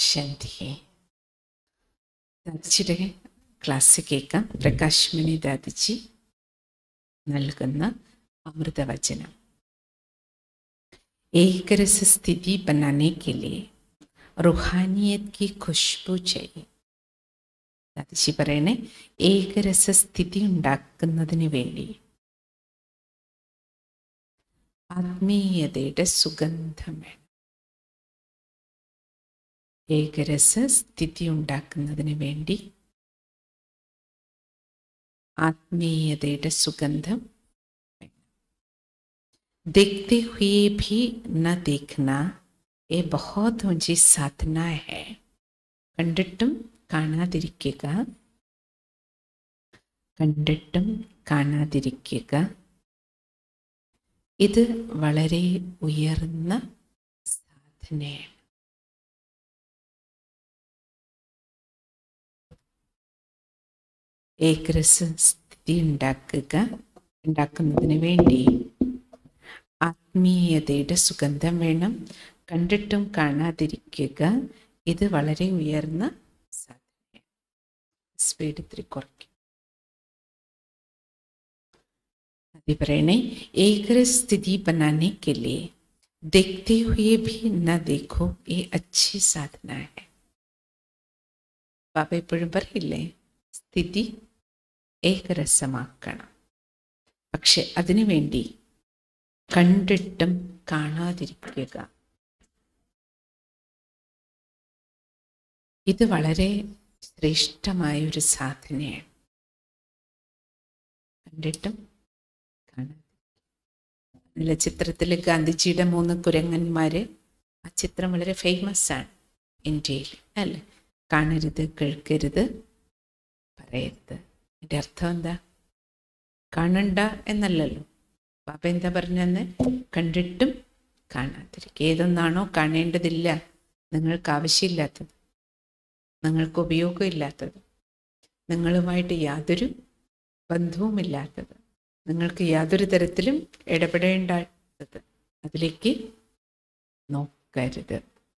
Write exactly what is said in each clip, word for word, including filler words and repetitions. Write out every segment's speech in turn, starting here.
ശാന്തി. ദാദിജിയുടെ class കേൾക്കാം. പ്രകാശ് മണി ദാദിജി നൽകുന്ന അമൃതവചനം. एक रस स्थिति बनाने के लिए रूहानियत की खुशबू चाहिए. ദാദിജി പറയണേ, ഏകരസ സ്ഥിതി ഉണ്ടാക്കുന്നതിന് വേണ്ടി ആത്മീയതയുടെ സുഗന്ധം വേണം. ഏകരസ സ്ഥിതി ഉണ്ടാക്കുന്നതിന് വേണ്ടി ആത്മീയതയുടെ സുഗന്ധം. देखते हुए भी न देखना ये बहुत ऊंची साधना है. കണ്ടിട്ടും കാണാതിരിക്കുക, കണ്ടിട്ടും കാണാതിരിക്കുക, ഇത് വളരെ ഉയർന്ന സാധനയാണ്. ഏകരസ സ്ഥിതി ഉണ്ടാക്കുക ഉണ്ടാക്കുന്നതിന് വേണ്ടി ആത്മീയതയുടെ സുഗന്ധം വേണം. കണ്ടിട്ടും കാണാതിരിക്കുക, ഇത് വളരെ ഉയർന്ന സാധനയാണ്. സ്പീഡ് ഇത്തിരി കുറയ്ക്കും. അത് പറയണേ, ഏകരസ സ്ഥിതി बनाने के लिए देखते हुए भी न देखो ये अच्छी साधना है. ബാബ എപ്പോഴും പറയില്ലേ, സ്ഥിതി ഏകരസമാക്കണം. പക്ഷെ അതിനു വേണ്ടി കണ്ടിട്ടും കാണാതിരിക്കുക, ഇത് വളരെ ശ്രേഷ്ഠമായൊരു സാധനയാണ്. കണ്ടിട്ടും കാണാതിരിക്കുക. ചിത്രത്തിൽ ഗാന്ധിജിയുടെ മൂന്ന് കുരങ്ങന്മാര്, ആ ചിത്രം വളരെ ഫേമസ് ആണ് ഇന്ത്യയിൽ, അല്ലേ? കാണരുത്, കേൾക്കരുത്, പറയരുത്. എൻ്റെ അർത്ഥം എന്താ? കാണണ്ട എന്നല്ലല്ലോ. ബാബ എന്താ പറഞ്ഞെന്ന്? കണ്ടിട്ടും കാണാതിരിക്കുക. ഏതൊന്നാണോ കാണേണ്ടതില്ല, നിങ്ങൾക്ക് ആവശ്യമില്ലാത്തത്, നിങ്ങൾക്ക് ഉപയോഗമില്ലാത്തത്, നിങ്ങളുമായിട്ട് യാതൊരു ബന്ധവുമില്ലാത്തത്, നിങ്ങൾക്ക് യാതൊരു തരത്തിലും ഇടപെടേണ്ടാത്തത്, അതിലേക്ക് നോക്കരുത്.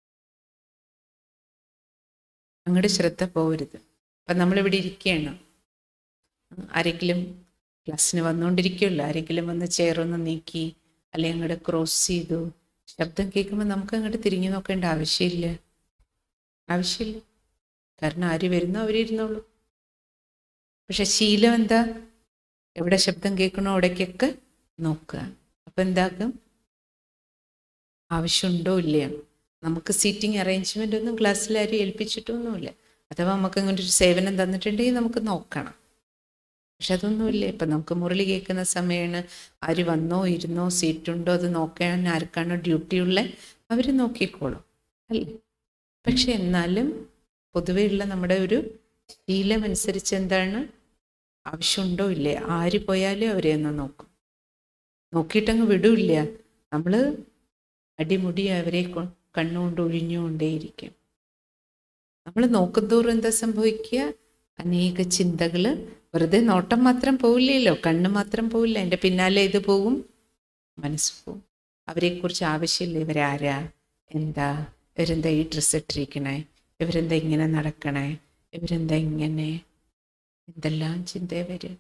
അങ്ങോട്ട് ശ്രദ്ധ പോകരുത്. അപ്പം നമ്മളിവിടെ ഇരിക്കുകയാണ്, ആരെങ്കിലും ക്ലാസ്സിന് വന്നുകൊണ്ടിരിക്കുമല്ലോ, ആരെങ്കിലും വന്ന് ചെയറൊന്ന് നീക്കി അല്ലെങ്കിൽ അങ്ങോട്ട് ക്രോസ് ചെയ്തു, ശബ്ദം കേൾക്കുമ്പോൾ നമുക്ക് അങ്ങോട്ട് തിരിഞ്ഞു നോക്കേണ്ട ആവശ്യമില്ല. ആവശ്യമില്ല. കാരണം ആര് വരുന്നോ അവരിരുന്നോളൂ. പക്ഷെ ശീലം എന്താ? എവിടെ ശബ്ദം കേൾക്കണോ അവിടേക്കൊക്കെ നോക്കുക. അപ്പം എന്താകും? ആവശ്യമുണ്ടോ ഇല്ലയോ? നമുക്ക് സീറ്റിംഗ് അറേഞ്ച്മെൻ്റ് ഒന്നും ക്ലാസ്സിൽ ആരും ഏൽപ്പിച്ചിട്ടൊന്നുമില്ല. അഥവാ നമുക്ക് അങ്ങനെ ഒരു സേവനം തന്നിട്ടുണ്ടെങ്കിൽ നമുക്ക് നോക്കണം. പക്ഷെ അതൊന്നുമില്ല. ഇപ്പം നമുക്ക് മുരളി കേൾക്കുന്ന സമയമാണ്, ആര് വന്നോ ഇരുന്നോ സീറ്റുണ്ടോ അത് നോക്കാൻ ആർക്കാണോ ഡ്യൂട്ടിയുള്ള അവർ നോക്കിക്കോളും, അല്ലേ? പക്ഷെ എന്നാലും പൊതുവെയുള്ള നമ്മുടെ ഒരു ശീലമനുസരിച്ച് എന്താണ്, ആവശ്യമുണ്ടോ ഇല്ലേ, ആര് പോയാലും അവരെ ഒന്ന് നോക്കും. നോക്കിയിട്ടങ്ങ് വിടില്ല. നമ്മൾ അടിമുടി അവരെ കണ്ണുകൊണ്ട് ഒഴിഞ്ഞുകൊണ്ടേയിരിക്കും. നമ്മൾ നോക്കുന്തോറും എന്താ സംഭവിക്കുക? അനേക ചിന്തകൾ. വെറുതെ നോട്ടം മാത്രം പോവില്ലല്ലോ, കണ്ണ് മാത്രം പോവില്ല, എൻ്റെ പിന്നാലെ ഇത് പോവും, മനസ്സ് പോവും. അവരെക്കുറിച്ച് ആവശ്യമില്ല. ഇവരാരാ, എന്താ, ഇവരെന്താ ഈ ഡ്രസ്സ് ഇട്ടിരിക്കണേ, ഇവരെന്താ ഇങ്ങനെ നടക്കണേ, ഇവരെന്താ ഇങ്ങനെ, എന്തെല്ലാം ചിന്തയെ വരും.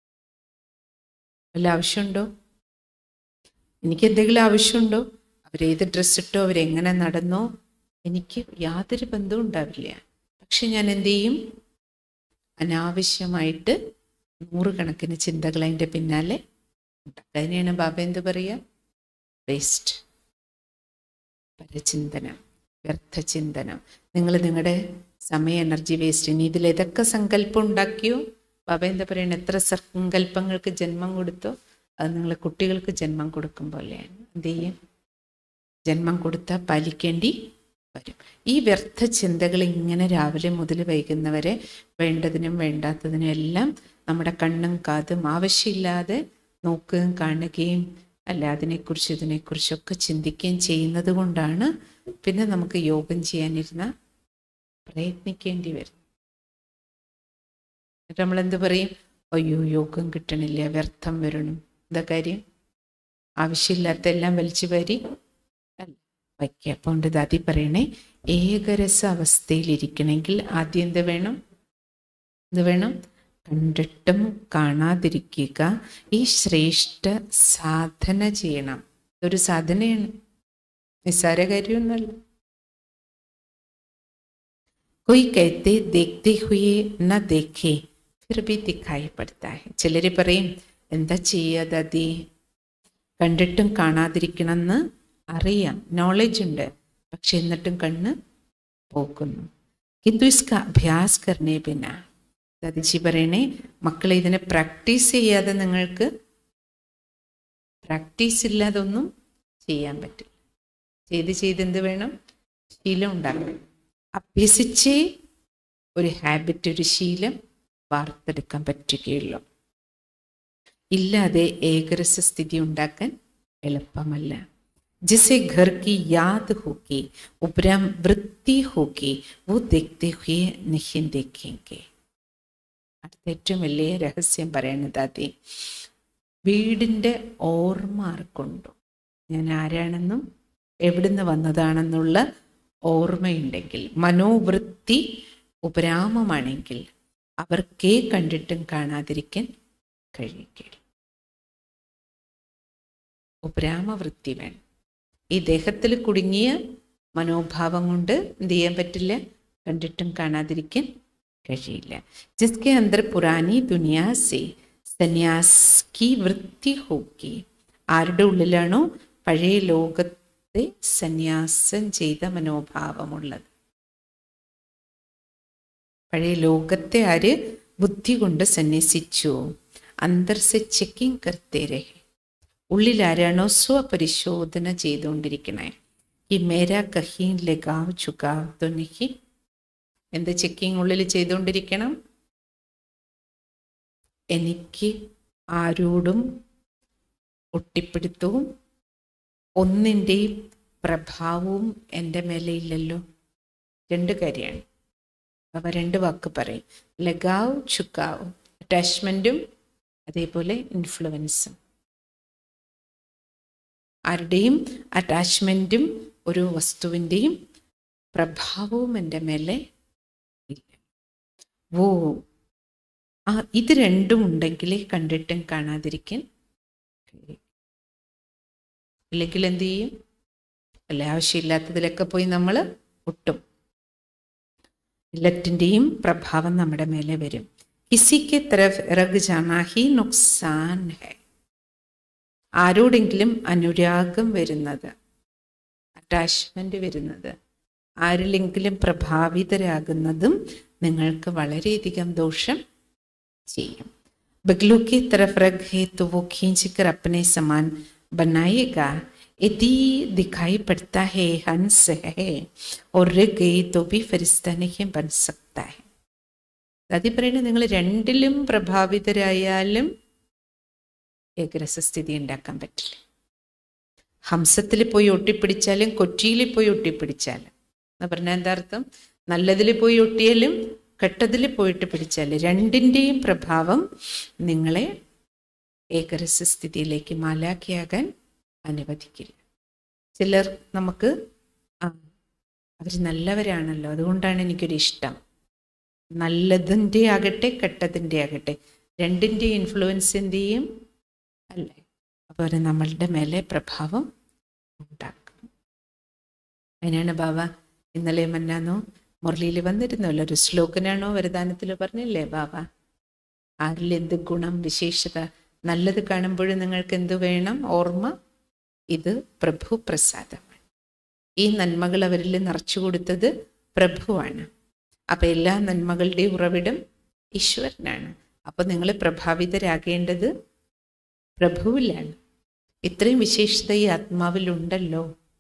വല്ല ആവശ്യമുണ്ടോ? എനിക്ക് എന്തെങ്കിലും ആവശ്യമുണ്ടോ? അവരേത് ഡ്രസ്സിട്ടോ അവരെങ്ങനെ നടന്നോ എനിക്ക് യാതൊരു ബന്ധവും ഉണ്ടാവില്ല. പക്ഷെ ഞാൻ എന്തു ചെയ്യും? അനാവശ്യമായിട്ട് നൂറുകണക്കിന് ചിന്തകൾ അതിൻ്റെ പിന്നാലെ ഉണ്ടാക്കുക. അതിനെയാണ് ബാബ എന്ത് പറയുക? വേസ്റ്റ്, പരചിന്തനം, വ്യർത്ഥചിന്തനം. നിങ്ങൾ നിങ്ങളുടെ സമയ എനർജി വേസ്റ്റ്. ഇനി ഇതിലേതൊക്കെ സങ്കല്പം ഉണ്ടാക്കിയോ, ബാബ എന്താ പറയണ? എത്ര സങ്കല്പങ്ങൾക്ക് ജന്മം കൊടുത്തോ അത് നിങ്ങൾ കുട്ടികൾക്ക് ജന്മം കൊടുക്കും പോലെയാണ്. എന്ത് ചെയ്യും? ജന്മം കൊടുത്താൽ പാലിക്കേണ്ടി വരും. ഈ വ്യർത്ഥ ചിന്തകൾ ഇങ്ങനെ രാവിലെ മുതൽ വൈകുന്നവരെ വേണ്ടതിനും വേണ്ടാത്തതിനും എല്ലാം നമ്മുടെ കണ്ണും കാതും ആവശ്യമില്ലാതെ നോക്കുകയും കാണുകയും അല്ല അതിനെക്കുറിച്ച് ഇതിനെക്കുറിച്ചൊക്കെ ചിന്തിക്കുകയും ചെയ്യുന്നത് കൊണ്ടാണ് പിന്നെ നമുക്ക് യോഗം ചെയ്യാനിരുന്ന പ്രയത്നിക്കേണ്ടി വരും. എന്നിട്ട് നമ്മളെന്ത് പറയും? അയ്യോ യോഗം കിട്ടണില്ല, വ്യർത്ഥം വരണം. എന്താ കാര്യം? ആവശ്യമില്ലാത്ത എല്ലാം വലിച്ചു വാരി അല്ല വയ്ക്കുക. അപ്പോൾ ഉണ്ട് ദാതി പറയണേ, ഏകരസ അവസ്ഥയിലിരിക്കണമെങ്കിൽ ആദ്യം എന്ത് വേണം? എന്ത് വേണം? കണ്ടിട്ടും കാണാതിരിക്കുക. ഈ ശ്രേഷ്ഠ സാധന ചെയ്യണം. ഇതൊരു സാധനയാണ്, നിസ്സാര കാര്യമൊന്നുമല്ല. कोई कहते देखते हुए न देखे फिर भी दिखाई पड़ता है. ചിലർ പറയും, എന്താ ചെയ്യുക ദാദി, കണ്ടിട്ടും കാണാതിരിക്കണമെന്ന് അറിയാം, നോളജ് ഉണ്ട്, പക്ഷെ എന്നിട്ടും കണ്ണ് പോകുന്നു. കിന്തു ഇസ്ക അഭ്യാസ് കർണേ ബിന. ദാദിജി പറയണേ, മക്കളെ ഇതിനെ പ്രാക്ടീസ് ചെയ്യാതെ നിങ്ങൾക്ക് പ്രാക്ടീസ് ഇല്ലാതെ ഒന്നും ചെയ്യാൻ പറ്റില്ല. ചെയ്ത് ചെയ്ത് എന്ത് വേണം? ശീലം ഉണ്ടാക്കണം. അഭ്യസിച്ച് ഒരു ഹാബിറ്റ്, ഒരു ശീലം വാർത്തെടുക്കാൻ പറ്റുകയുള്ളൂ. ഇല്ലാതെ ഏകരസ സ്ഥിതി ഉണ്ടാക്കാൻ എളുപ്പമല്ല. ജിസെ ഘർ കി യാദ് ഹോगी ഉപരം വൃത്തി ഹോगी वो देखते हुए नहीं देखेंगे. അടുത്ത ഏറ്റവും വലിയ രഹസ്യം പറയുന്നത് അതെ, വീടിൻ്റെ ഓർമ്മ ആർക്കുണ്ടോ, ഞാൻ ആരാണെന്നും എവിടുന്ന് വന്നതാണെന്നുള്ള ഓർമ്മയുണ്ടെങ്കിൽ, മനോവൃത്തി ഉപരാമമാണെങ്കിൽ അവർക്കേ കണ്ടിട്ടും കാണാതിരിക്കാൻ കഴിയുകയില്ല. ഉപരാമവൃത്തി വേണം. ഈ ദേഹത്തിൽ കുടുങ്ങിയ മനോഭാവം കൊണ്ട് എന്ത് ചെയ്യാൻ പറ്റില്ല? കണ്ടിട്ടും കാണാതിരിക്കാൻ കഴിയില്ല. ജിസ്കെ അന്തർ പുരാനി ദുനിയാ സെ സന്യാസ് കി വൃത്തി ഹോക്കി. ആരുടെ ഉള്ളിലാണോ പഴയ ലോകത്തെ സന്യാസം ചെയ്ത മനോഭാവമുള്ളത്, പഴയ ലോകത്തെ ആര് ബുദ്ധി കൊണ്ട് സന്യസിച്ചു, അന്തർ സെ ചെക്കിങ് കർത്തേ രഹേ, ഉള്ളിൽ ആരാണോ സ്വപരിശോധന ചെയ്തുകൊണ്ടിരിക്കണേ, ഈ മേരാ കഹീൻ ലഗാവ് ചുകാവ് തോ നഹി. എന്ത് ചെക്കിങ് ഉള്ളിൽ ചെയ്തുകൊണ്ടിരിക്കണം? എനിക്ക് ആരോടും ഒട്ടിപ്പിടുത്തവും ഒന്നിൻ്റെയും പ്രഭാവവും എൻ്റെ മേലെ ഇല്ലല്ലോ. രണ്ട് കാര്യമാണ്. അവ രണ്ട് വാക്ക് പറയും, ലഗാവ് ചുക്കാവ്, അറ്റാച്ച്മെൻറ്റും അതേപോലെ ഇൻഫ്ലുവൻസും. ആരുടെയും അറ്റാച്ച്മെൻറ്റും ഒരു വസ്തുവിൻ്റെയും പ്രഭാവവും എൻ്റെ മേലെ ഇല്ല. ഓ ആ ഇത് രണ്ടും ഉണ്ടെങ്കിൽ കണ്ടിട്ടും കാണാതിരിക്കാൻ കഴിയും. ഇല്ലെങ്കിൽ എന്ത് ചെയ്യും? അല്ല, ആവശ്യമില്ലാത്തതിലൊക്കെ പോയി നമ്മൾ ഒട്ടും. എല്ലാറ്റിൻ്റെയും പ്രഭാവം നമ്മുടെ മേലെ വരും. കിസിക്ക് തരഫ് ഇറഗ് ജാനാ ഹി നുക്സാൻ ഹെ. ആരോടെങ്കിലും അനുരാഗം വരുന്നത്, അറ്റാച്ച്മെൻ്റ് വരുന്നത്, ആരിലെങ്കിലും പ്രഭാവിതരാകുന്നതും നിങ്ങൾക്ക് വളരെയധികം ദോഷം ചെയ്യും. ബഗ്ലു की तरफ रग है तो वो खींच कर अपने समान बनाएगा. यदि दिखाई पड़ता है हंस है और रग गई तो भी फरिश्ता नहीं बन सकता है. അതി പറയുന്നത്, നിങ്ങൾ രണ്ടിലും പ്രഭാവിതരായാലും ഏകരസസ്ഥിതി ഉണ്ടാക്കാൻ പറ്റില്ല. ഹംസത്തിൽ പോയി ഒട്ടിപ്പിടിച്ചാലും കൊച്ചിയിൽ പോയി ഒട്ടിപ്പിടിച്ചാലും എന്ന് പറഞ്ഞാൽ എന്താ അർത്ഥം? നല്ലതിൽ പോയി ഒട്ടിയാലും കെട്ടതിൽ പോയിട്ട് പിടിച്ചാലും രണ്ടിൻ്റെയും പ്രഭാവം നിങ്ങളെ ഏകരസസ്ഥിതിയിലേക്ക് മാലാഖിയാകാൻ അനുവദിക്കില്ല. ചിലർ നമുക്ക് ആ അവർ നല്ലവരാണല്ലോ, അതുകൊണ്ടാണ് എനിക്കൊരു ഇഷ്ടം. നല്ലതിൻ്റെ ആകട്ടെ കെട്ടതിൻ്റെ ആകട്ടെ രണ്ടിൻ്റെ ഇൻഫ്ലുവൻസ് എന്ത് ചെയ്യും? അല്ലേ? അപ്പോൾ നമ്മളുടെ മേലെ പ്രഭാവം ഉണ്ടാക്കും. അതിനാണ് ബാബ ഇന്നലെ മന്നാന്നോ മുരളിയിൽ വന്നിരുന്നല്ലോ, ഒരു ശ്ലോകനാണോ വരദാനത്തിൽ പറഞ്ഞില്ലേ ബാബ, ആരിൽ എന്ത് ഗുണം വിശേഷത നല്ലത് കാണുമ്പോഴും നിങ്ങൾക്ക് എന്ത് വേണം? ഓർമ്മ, ഇത് പ്രഭു പ്രസാദമാണ്. ഈ നന്മകൾ അവരിൽ നിറച്ചു കൊടുത്തത് പ്രഭുവാണ്. അപ്പം എല്ലാ നന്മകളുടെയും ഉറവിടം ഈശ്വരനാണ്. അപ്പം നിങ്ങൾ പ്രഭാവിതരാകേണ്ടത് പ്രഭുവിലാണ്. ഇത്രയും വിശേഷത ഈ ആത്മാവിലുണ്ടല്ലോ,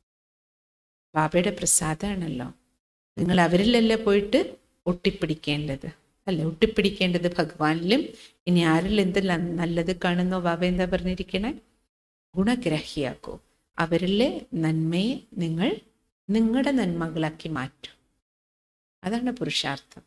ബാബയുടെ പ്രസാദമാണല്ലോ. നിങ്ങൾ അവരിലല്ല പോയിട്ട് ഒട്ടിപ്പിടിക്കേണ്ടത്, അല്ല ഒട്ടിപ്പിടിക്കേണ്ടത് ഭഗവാനിലും. ഇനി ആരിൽ എന്ത് നല്ലത് കാണുന്നോ ബാബ എന്താ പറഞ്ഞിരിക്കണേ? ഗുണഗ്രാഹിയാക്കൂ. അവരിലെ നന്മയെ നിങ്ങൾ നിങ്ങളുടെ നന്മകളാക്കി മാറ്റും. അതാണ് പുരുഷാർത്ഥം.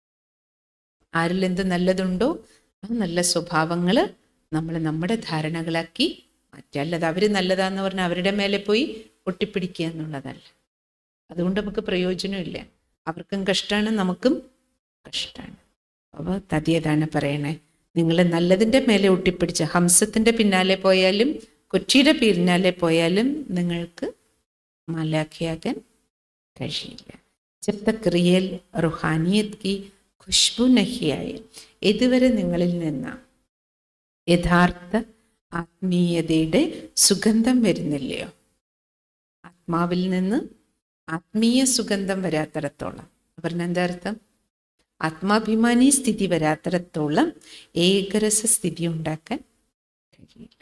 ആരിൽ എന്ത് നല്ലതുണ്ടോ ആ നല്ല സ്വഭാവങ്ങൾ നമ്മൾ നമ്മുടെ ധാരണകളാക്കി മാറ്റുക. അല്ലാതെ അവർ നല്ലതാന്ന് പറഞ്ഞാൽ അവരുടെ മേലെ പോയി ഒട്ടിപ്പിടിക്കുക എന്നുള്ളതല്ല. അതുകൊണ്ട് നമുക്ക് പ്രയോജനമില്ല. അവർക്കും കഷ്ടമാണ്, നമുക്കും കഷ്ടമാണ്. അപ്പോൾ തതിയതാണ് പറയണേ, നിങ്ങൾ നല്ലതിൻ്റെ മേലെ ഒട്ടിപ്പിടിച്ച ഹംസത്തിൻ്റെ പിന്നാലെ പോയാലും കൊച്ചിയുടെ പിന്നാലെ പോയാലും നിങ്ങൾക്ക് മാലാഖയാകാൻ കഴിയില്ല. ജബ് തക് റിയൽ റുഹാനിയത് കി ഖുശ്ബു നഹി ആയി, ഇതുവരെ നിങ്ങളിൽ നിന്ന് യഥാർത്ഥ ആത്മീയതയുടെ സുഗന്ധം വരുന്നില്ലയോ, ആത്മാവിൽ നിന്ന് ആത്മീയ സുഗന്ധം വരാത്തടത്തോളം, പറഞ്ഞ എന്താ അർത്ഥം? ആത്മാഭിമാനി സ്ഥിതി വരാത്തടത്തോളം ഏകരസ സ്ഥിതി ഉണ്ടാക്കാൻ കഴിയില്ല.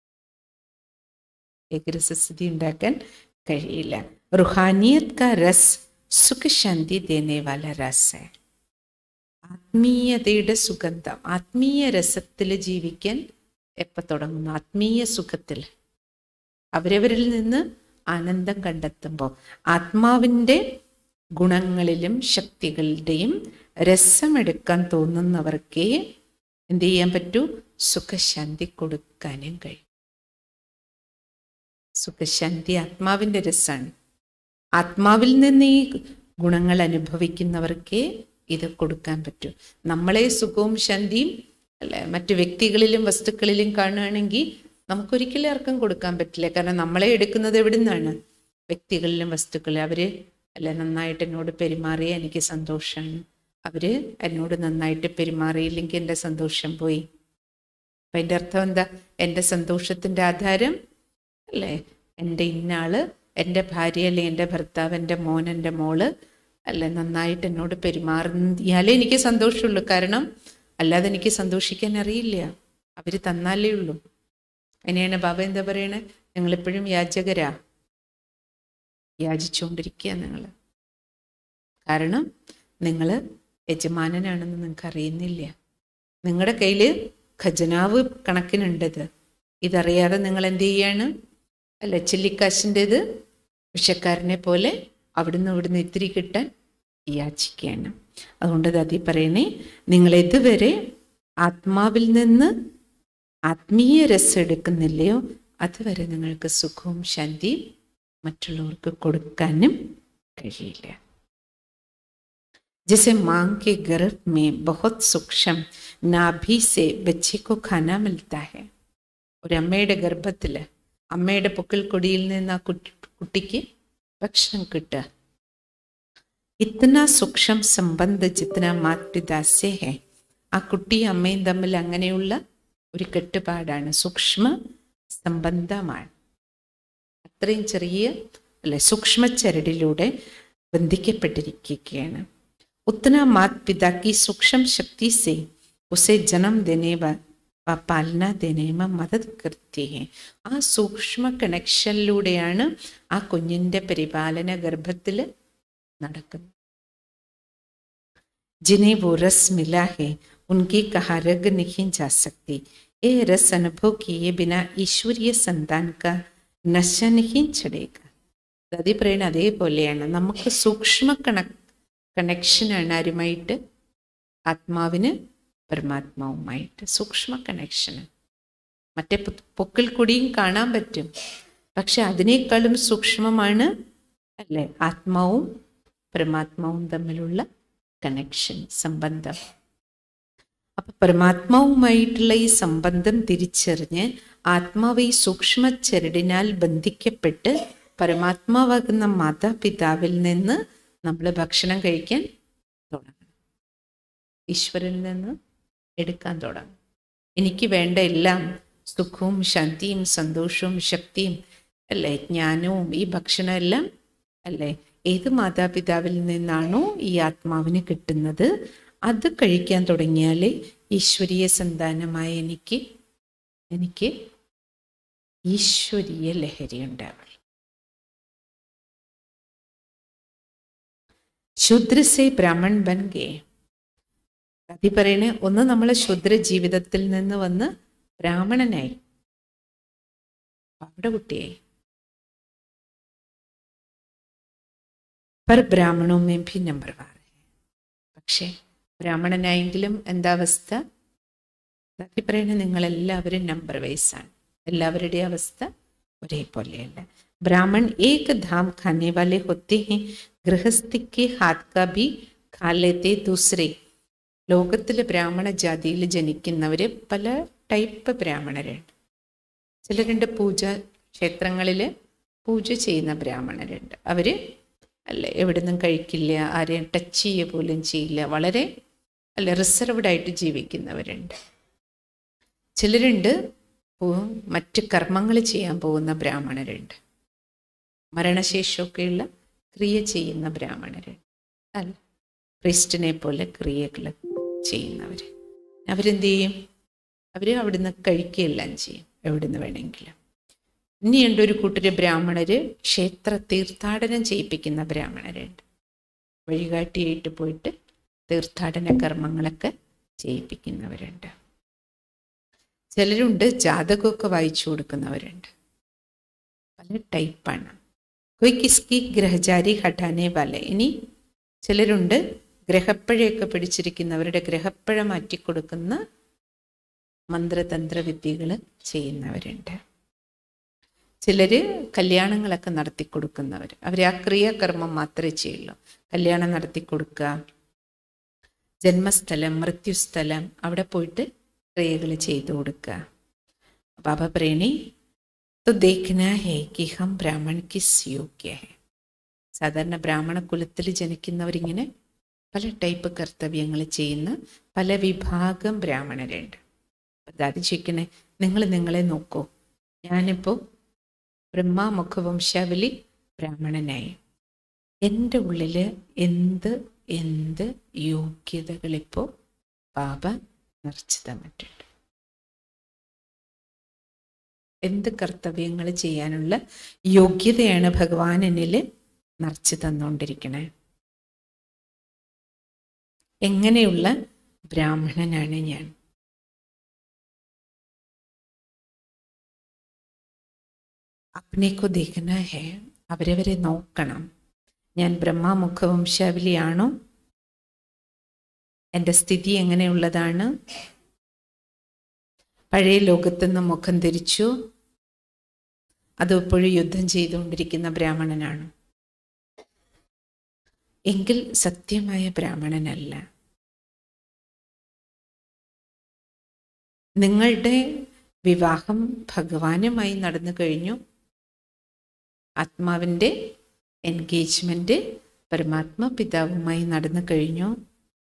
ഏകരസ സ്ഥിതി ഉണ്ടാക്കാൻ കഴിയില്ല. റുഹാനിയത് കാ രസ് സുഖ ശാന്തി ദേനെ വാല രസ്. ആത്മീയതയുടെ സുഗന്ധം, ആത്മീയ രസത്തിൽ ജീവിക്കാൻ എപ്പോൾ തുടങ്ങുന്നു? ആത്മീയ സുഖത്തിൽ അവരവരിൽ നിന്ന് ആനന്ദം കണ്ടെത്തുമ്പോൾ, ആത്മാവിൻ്റെ ഗുണങ്ങളിലും ശക്തികളുടെയും രസമെടുക്കാൻ തോന്നുന്നവർക്കേ എന്ത് ചെയ്യാൻ പറ്റൂ? സുഖശാന്തി കൊടുക്കാനും കഴിയും. സുഖശാന്തി ആത്മാവിൻ്റെ രസമാണ്. ആത്മാവിൽ നിന്ന് ഈ ഗുണങ്ങൾ അനുഭവിക്കുന്നവർക്കേ ഇത് കൊടുക്കാൻ പറ്റൂ. നമ്മളെ സുഖവും ശാന്തിയും അല്ലെ മറ്റു വ്യക്തികളിലും വസ്തുക്കളിലും കാണുകയാണെങ്കിൽ നമുക്കൊരിക്കലും ആർക്കും കൊടുക്കാൻ പറ്റില്ല. കാരണം നമ്മളെ എടുക്കുന്നത് എവിടെ നിന്നാണ്? വ്യക്തികളിലും വസ്തുക്കളിലും. അവർ അല്ലെ നന്നായിട്ട് എന്നോട് പെരുമാറിയ എനിക്ക് സന്തോഷമാണ്, അവർ എന്നോട് നന്നായിട്ട് പെരുമാറിയില്ലെങ്കിൽ എൻ്റെ സന്തോഷം പോയി. അപ്പം അതിൻ്റെ അർത്ഥം എന്താ? എൻ്റെ സന്തോഷത്തിൻ്റെ ആധാരം അല്ലേ എൻ്റെ ഇന്നാള്, എൻ്റെ ഭാര്യ അല്ലെ എൻ്റെ ഭർത്താവ്, എൻ്റെ മോൻ, എൻ്റെ മോള് അല്ലെ നന്നായിട്ട് എന്നോട് പെരുമാറിയാലേ എനിക്ക് സന്തോഷമുള്ളൂ. കാരണം അല്ലാതെ എനിക്ക് സന്തോഷിക്കാൻ അറിയില്ല, അവർ തന്നാലേ ഉള്ളൂ. അതിനെയാണ് ബാബ എന്താ പറയണേ? ഞങ്ങളെപ്പോഴും യാചകരാ, യാചിച്ചുകൊണ്ടിരിക്കുക നിങ്ങൾ. കാരണം നിങ്ങൾ യജമാനനാണെന്ന് നിങ്ങൾക്ക് അറിയുന്നില്ല. നിങ്ങളുടെ കയ്യിൽ ഖജനാവ് കണക്കിനുണ്ടത്. ഇതറിയാതെ നിങ്ങൾ എന്ത് ചെയ്യാണ്? അല്ല, ചില്ലിക്കാശിൻ്റെത് വിഷക്കാരനെ പോലെ അവിടുന്ന് ഇവിടുന്ന് ഇത്തിരി കിട്ടാൻ യാചിക്കുകയാണ്. അതുകൊണ്ട് ദാദി പറയണേ, നിങ്ങൾ ഇതുവരെ ആത്മാവിൽ നിന്ന് ആത്മീയ രസം എടുക്കുന്നില്ലയോ, അതുവരെ നിങ്ങൾക്ക് സുഖവും ശാന്തിയും മറ്റുള്ളവർക്ക് കൊടുക്കാനും കഴിയില്ല. जैसे मां के गर्भ में बहुत सूक्ष्म नाभि से बच्चे को खाना मिलता है. ഒരു അമ്മയുടെ ഗർഭത്തിൽ, അമ്മയുടെ പൊക്കിൾ കൊടിയിൽ നിന്ന് ആ കുട്ടി കുട്ടിക്ക് ഭക്ഷണം കിട്ടുക. ഇത്തന സൂക്ഷ്മ സംബന്ധ ജിത്തന മാതൃപിതാ സേ ഹെ. ആ കുട്ടിയും അമ്മയും തമ്മിൽ അങ്ങനെയുള്ള ഒരു കെട്ടുപാടാണ്, സൂക്ഷ്മ സംബന്ധമാണ്. അത്രയും ചെറിയ അല്ലെ സൂക്ഷ്മ ചരടിലൂടെ ബന്ധിക്കപ്പെട്ടിരിക്കുകയാണ്. उतना माता पिता की सूक्ष्म शक्ति से उसे जन्म देने व पालना देने में मदद करती है. ആ സൂക്ഷ്മ കണക്ഷനിലൂടെയാണ് ആ കുഞ്ഞിൻ്റെ പരിപാലന ഗർഭത്തിൽ നടക്കുന്നത്. जिन्हें वो रस मिला है उनकी कहा रग नहीं जा सकती. ये रस अनुभव किए बिना ईश्वरीय संतान का नशा नहीं चढ़ेगा. അതി പറയുന്ന അതേപോലെയാണ് നമുക്ക് സൂക്ഷ്മ കണ കണക്ഷനാണ് ആരുമായിട്ട്? ആത്മാവിന് പരമാത്മാവുമായിട്ട് സൂക്ഷ്മ കണക്ഷന്. മറ്റേ പൊക്കിൽ കൂടിയും കാണാൻ പറ്റും, പക്ഷെ അതിനേക്കാളും സൂക്ഷ്മമാണ് അല്ലേ ആത്മാവും പരമാത്മാവും തമ്മിലുള്ള കണക്ഷൻ, സംബന്ധം. അപ്പൊ പരമാത്മാവുമായിട്ടുള്ള ഈ സംബന്ധം തിരിച്ചറിഞ്ഞ് ആത്മാവ് ഈ സൂക്ഷ്മ ചരടിനാൽ ബന്ധിക്കപ്പെട്ട് പരമാത്മാവാകുന്ന മാതാപിതാവിൽ നിന്ന് നമ്മൾ ഭക്ഷണം കഴിക്കാൻ തുടങ്ങണം, ഈശ്വരനിൽ നിന്ന് എടുക്കാൻ തുടങ്ങും. എനിക്ക് വേണ്ട എല്ലാം സുഖവും ശാന്തിയും സന്തോഷവും ശക്തിയും അല്ലേ ജ്ഞാനവും ഈ ഭക്ഷണം എല്ലാം അല്ലേ ഏത് മാതാപിതാവിൽ നിന്നാണോ ഈ ആത്മാവിന് കിട്ടുന്നത് അത് കഴിക്കാൻ തുടങ്ങിയാൽ ഈശ്വരീയ സന്താനമായ എനിക്ക് എനിക്ക് ഈശ്വരീയ ലഹരി ഉണ്ടാവുള്ളൂ. ശൂദ്ര സേ ബ്രാഹ്മൺ ബൻ ഗേ. അതി പറയണേ, ഒന്ന് നമ്മളെ ശൂദ്ര ജീവിതത്തിൽ നിന്ന് വന്ന് ബ്രാഹ്മണനായി, അവിടെ കുട്ടിയായി. പർ ബ്രാഹ്മണോമേ ഭി നമ്പർ വാർ. പക്ഷേ ബ്രാഹ്മണനായെങ്കിലും എന്താ അവസ്ഥ? അതി പറയണേ, നിങ്ങളെല്ലാവരും നമ്പർ വൈസാണ്, എല്ലാവരുടെയും അവസ്ഥ ഒരേപോലെയല്ല. ब्राह्मण एक धाम खाने वाले होते हैं, गृहस्थी के हाथ का भी खा लेते दूसरे. ലോകത്തിലെ ബ്രാഹ്മണ ജാതിയിൽ ജനിക്കുന്നവർ പല ടൈപ്പ് ബ്രാഹ്മണരുണ്ട്. ചിലരുണ്ട് പൂജ ക്ഷേത്രങ്ങളിൽ പൂജ ചെയ്യുന്ന ബ്രാഹ്മണരുണ്ട്. അവർ അല്ല എവിടെ നിന്നും കഴിക്കില്ല, ആരെയും ടച്ച് ചെയ്യുക പോലും ചെയ്യില്ല, വളരെ അല്ല റിസർവ്ഡായിട്ട് ജീവിക്കുന്നവരുണ്ട്. ചിലരുണ്ട് മറ്റ് കർമ്മങ്ങൾ ചെയ്യാൻ പോകുന്ന ബ്രാഹ്മണരുണ്ട്. മരണശേഷമൊക്കെയുള്ള ക്രിയ ചെയ്യുന്ന ബ്രാഹ്മണരുണ്ട്. അല്ല ക്രിസ്റ്റിനെ പോലെ ക്രിയകൾ ചെയ്യുന്നവർ. അവരെന്ത് ചെയ്യും? അവർ അവിടുന്ന് കഴിക്കുകയെല്ലാം ചെയ്യും എവിടുന്ന് വേണമെങ്കിലും. ഇനിയുണ്ട് ഒരു കൂട്ടര് ബ്രാഹ്മണർ ക്ഷേത്ര തീർത്ഥാടനം ചെയ്യിപ്പിക്കുന്ന ബ്രാഹ്മണരുണ്ട്. വഴികാട്ടിയായിട്ട് പോയിട്ട് തീർത്ഥാടന കർമ്മങ്ങളൊക്കെ ചെയ്യിപ്പിക്കുന്നവരുണ്ട്. ചിലരുണ്ട് ജാതകമൊക്കെ വായിച്ചു കൊടുക്കുന്നവരുണ്ട്. പല ടൈപ്പാണ്. കൊയ് കിസ്കി ഗ്രഹചാരി ഹഠാനെ വാല. ഇനി ചിലരുണ്ട് ഗ്രഹപ്പഴയൊക്കെ പിടിച്ചിരിക്കുന്നവരുടെ ഗ്രഹപ്പഴ മാറ്റിക്കൊടുക്കുന്ന മന്ത്രതന്ത്ര വിദ്യകൾ ചെയ്യുന്നവരുണ്ട്. ചിലർ കല്യാണങ്ങളൊക്കെ നടത്തി കൊടുക്കുന്നവർ. അവർ ആ ക്രിയാകർമ്മം മാത്രമേ ചെയ്യുള്ളൂ. കല്യാണം നടത്തി കൊടുക്കുക, ജന്മസ്ഥലം മൃത്യുസ്ഥലം അവിടെ പോയിട്ട് ക്രിയകൾ ചെയ്തു കൊടുക്കുക. ബാബ പറയണേ तो देखना है कि हम ब्राह्मण किस योग्य है. സാധാരണ ബ്രാഹ്മണ കുലത്തിൽ ജനിക്കുന്നവരിങ്ങനെ പല ടൈപ്പ് കർത്തവ്യങ്ങൾ ചെയ്യുന്ന പല വിഭാഗം ബ്രാഹ്മണരുണ്ട്. അതായത് ചോദിക്കണേ, നിങ്ങൾ നിങ്ങളെ നോക്കൂ. ഞാനിപ്പോൾ ബ്രഹ്മമുഖവംശാവലി ബ്രാഹ്മണനായി. എൻ്റെ ഉള്ളിൽ എന്ത് എന്ത് യോഗ്യതകളിപ്പോൾ ബാബ നിറച്ചു തന്നിട്ടുണ്ട്. എന്ത് കർത്തവ്യങ്ങൾ ചെയ്യാനുള്ള യോഗ്യതയാണ് ഭഗവാൻ എന്നിൽ നിറച്ചു തന്നുകൊണ്ടിരിക്കണേ. എങ്ങനെയുള്ള ബ്രാഹ്മണനാണ് ഞാൻ? അപ്നേക്കോ ദേഖന ഹേ. അവരവരെ നോക്കണം. ഞാൻ ബ്രഹ്മമുഖവംശാവലിയാണോ? എൻ്റെ സ്ഥിതി എങ്ങനെയുള്ളതാണ്? പഴയ ലോകത്തുനിന്ന് മുഖം തിരിച്ചു അത് ഇപ്പോഴും യുദ്ധം ചെയ്തുകൊണ്ടിരിക്കുന്ന ബ്രാഹ്മണനാണ് എങ്കിൽ സത്യമായ ബ്രാഹ്മണനല്ല. നിങ്ങളുടെ വിവാഹം ഭഗവാനുമായി നടന്നു കഴിഞ്ഞു. ആത്മാവിൻ്റെ എൻഗേജ്മെന്റ് പരമാത്മ പിതാവുമായി നടന്നു കഴിഞ്ഞു.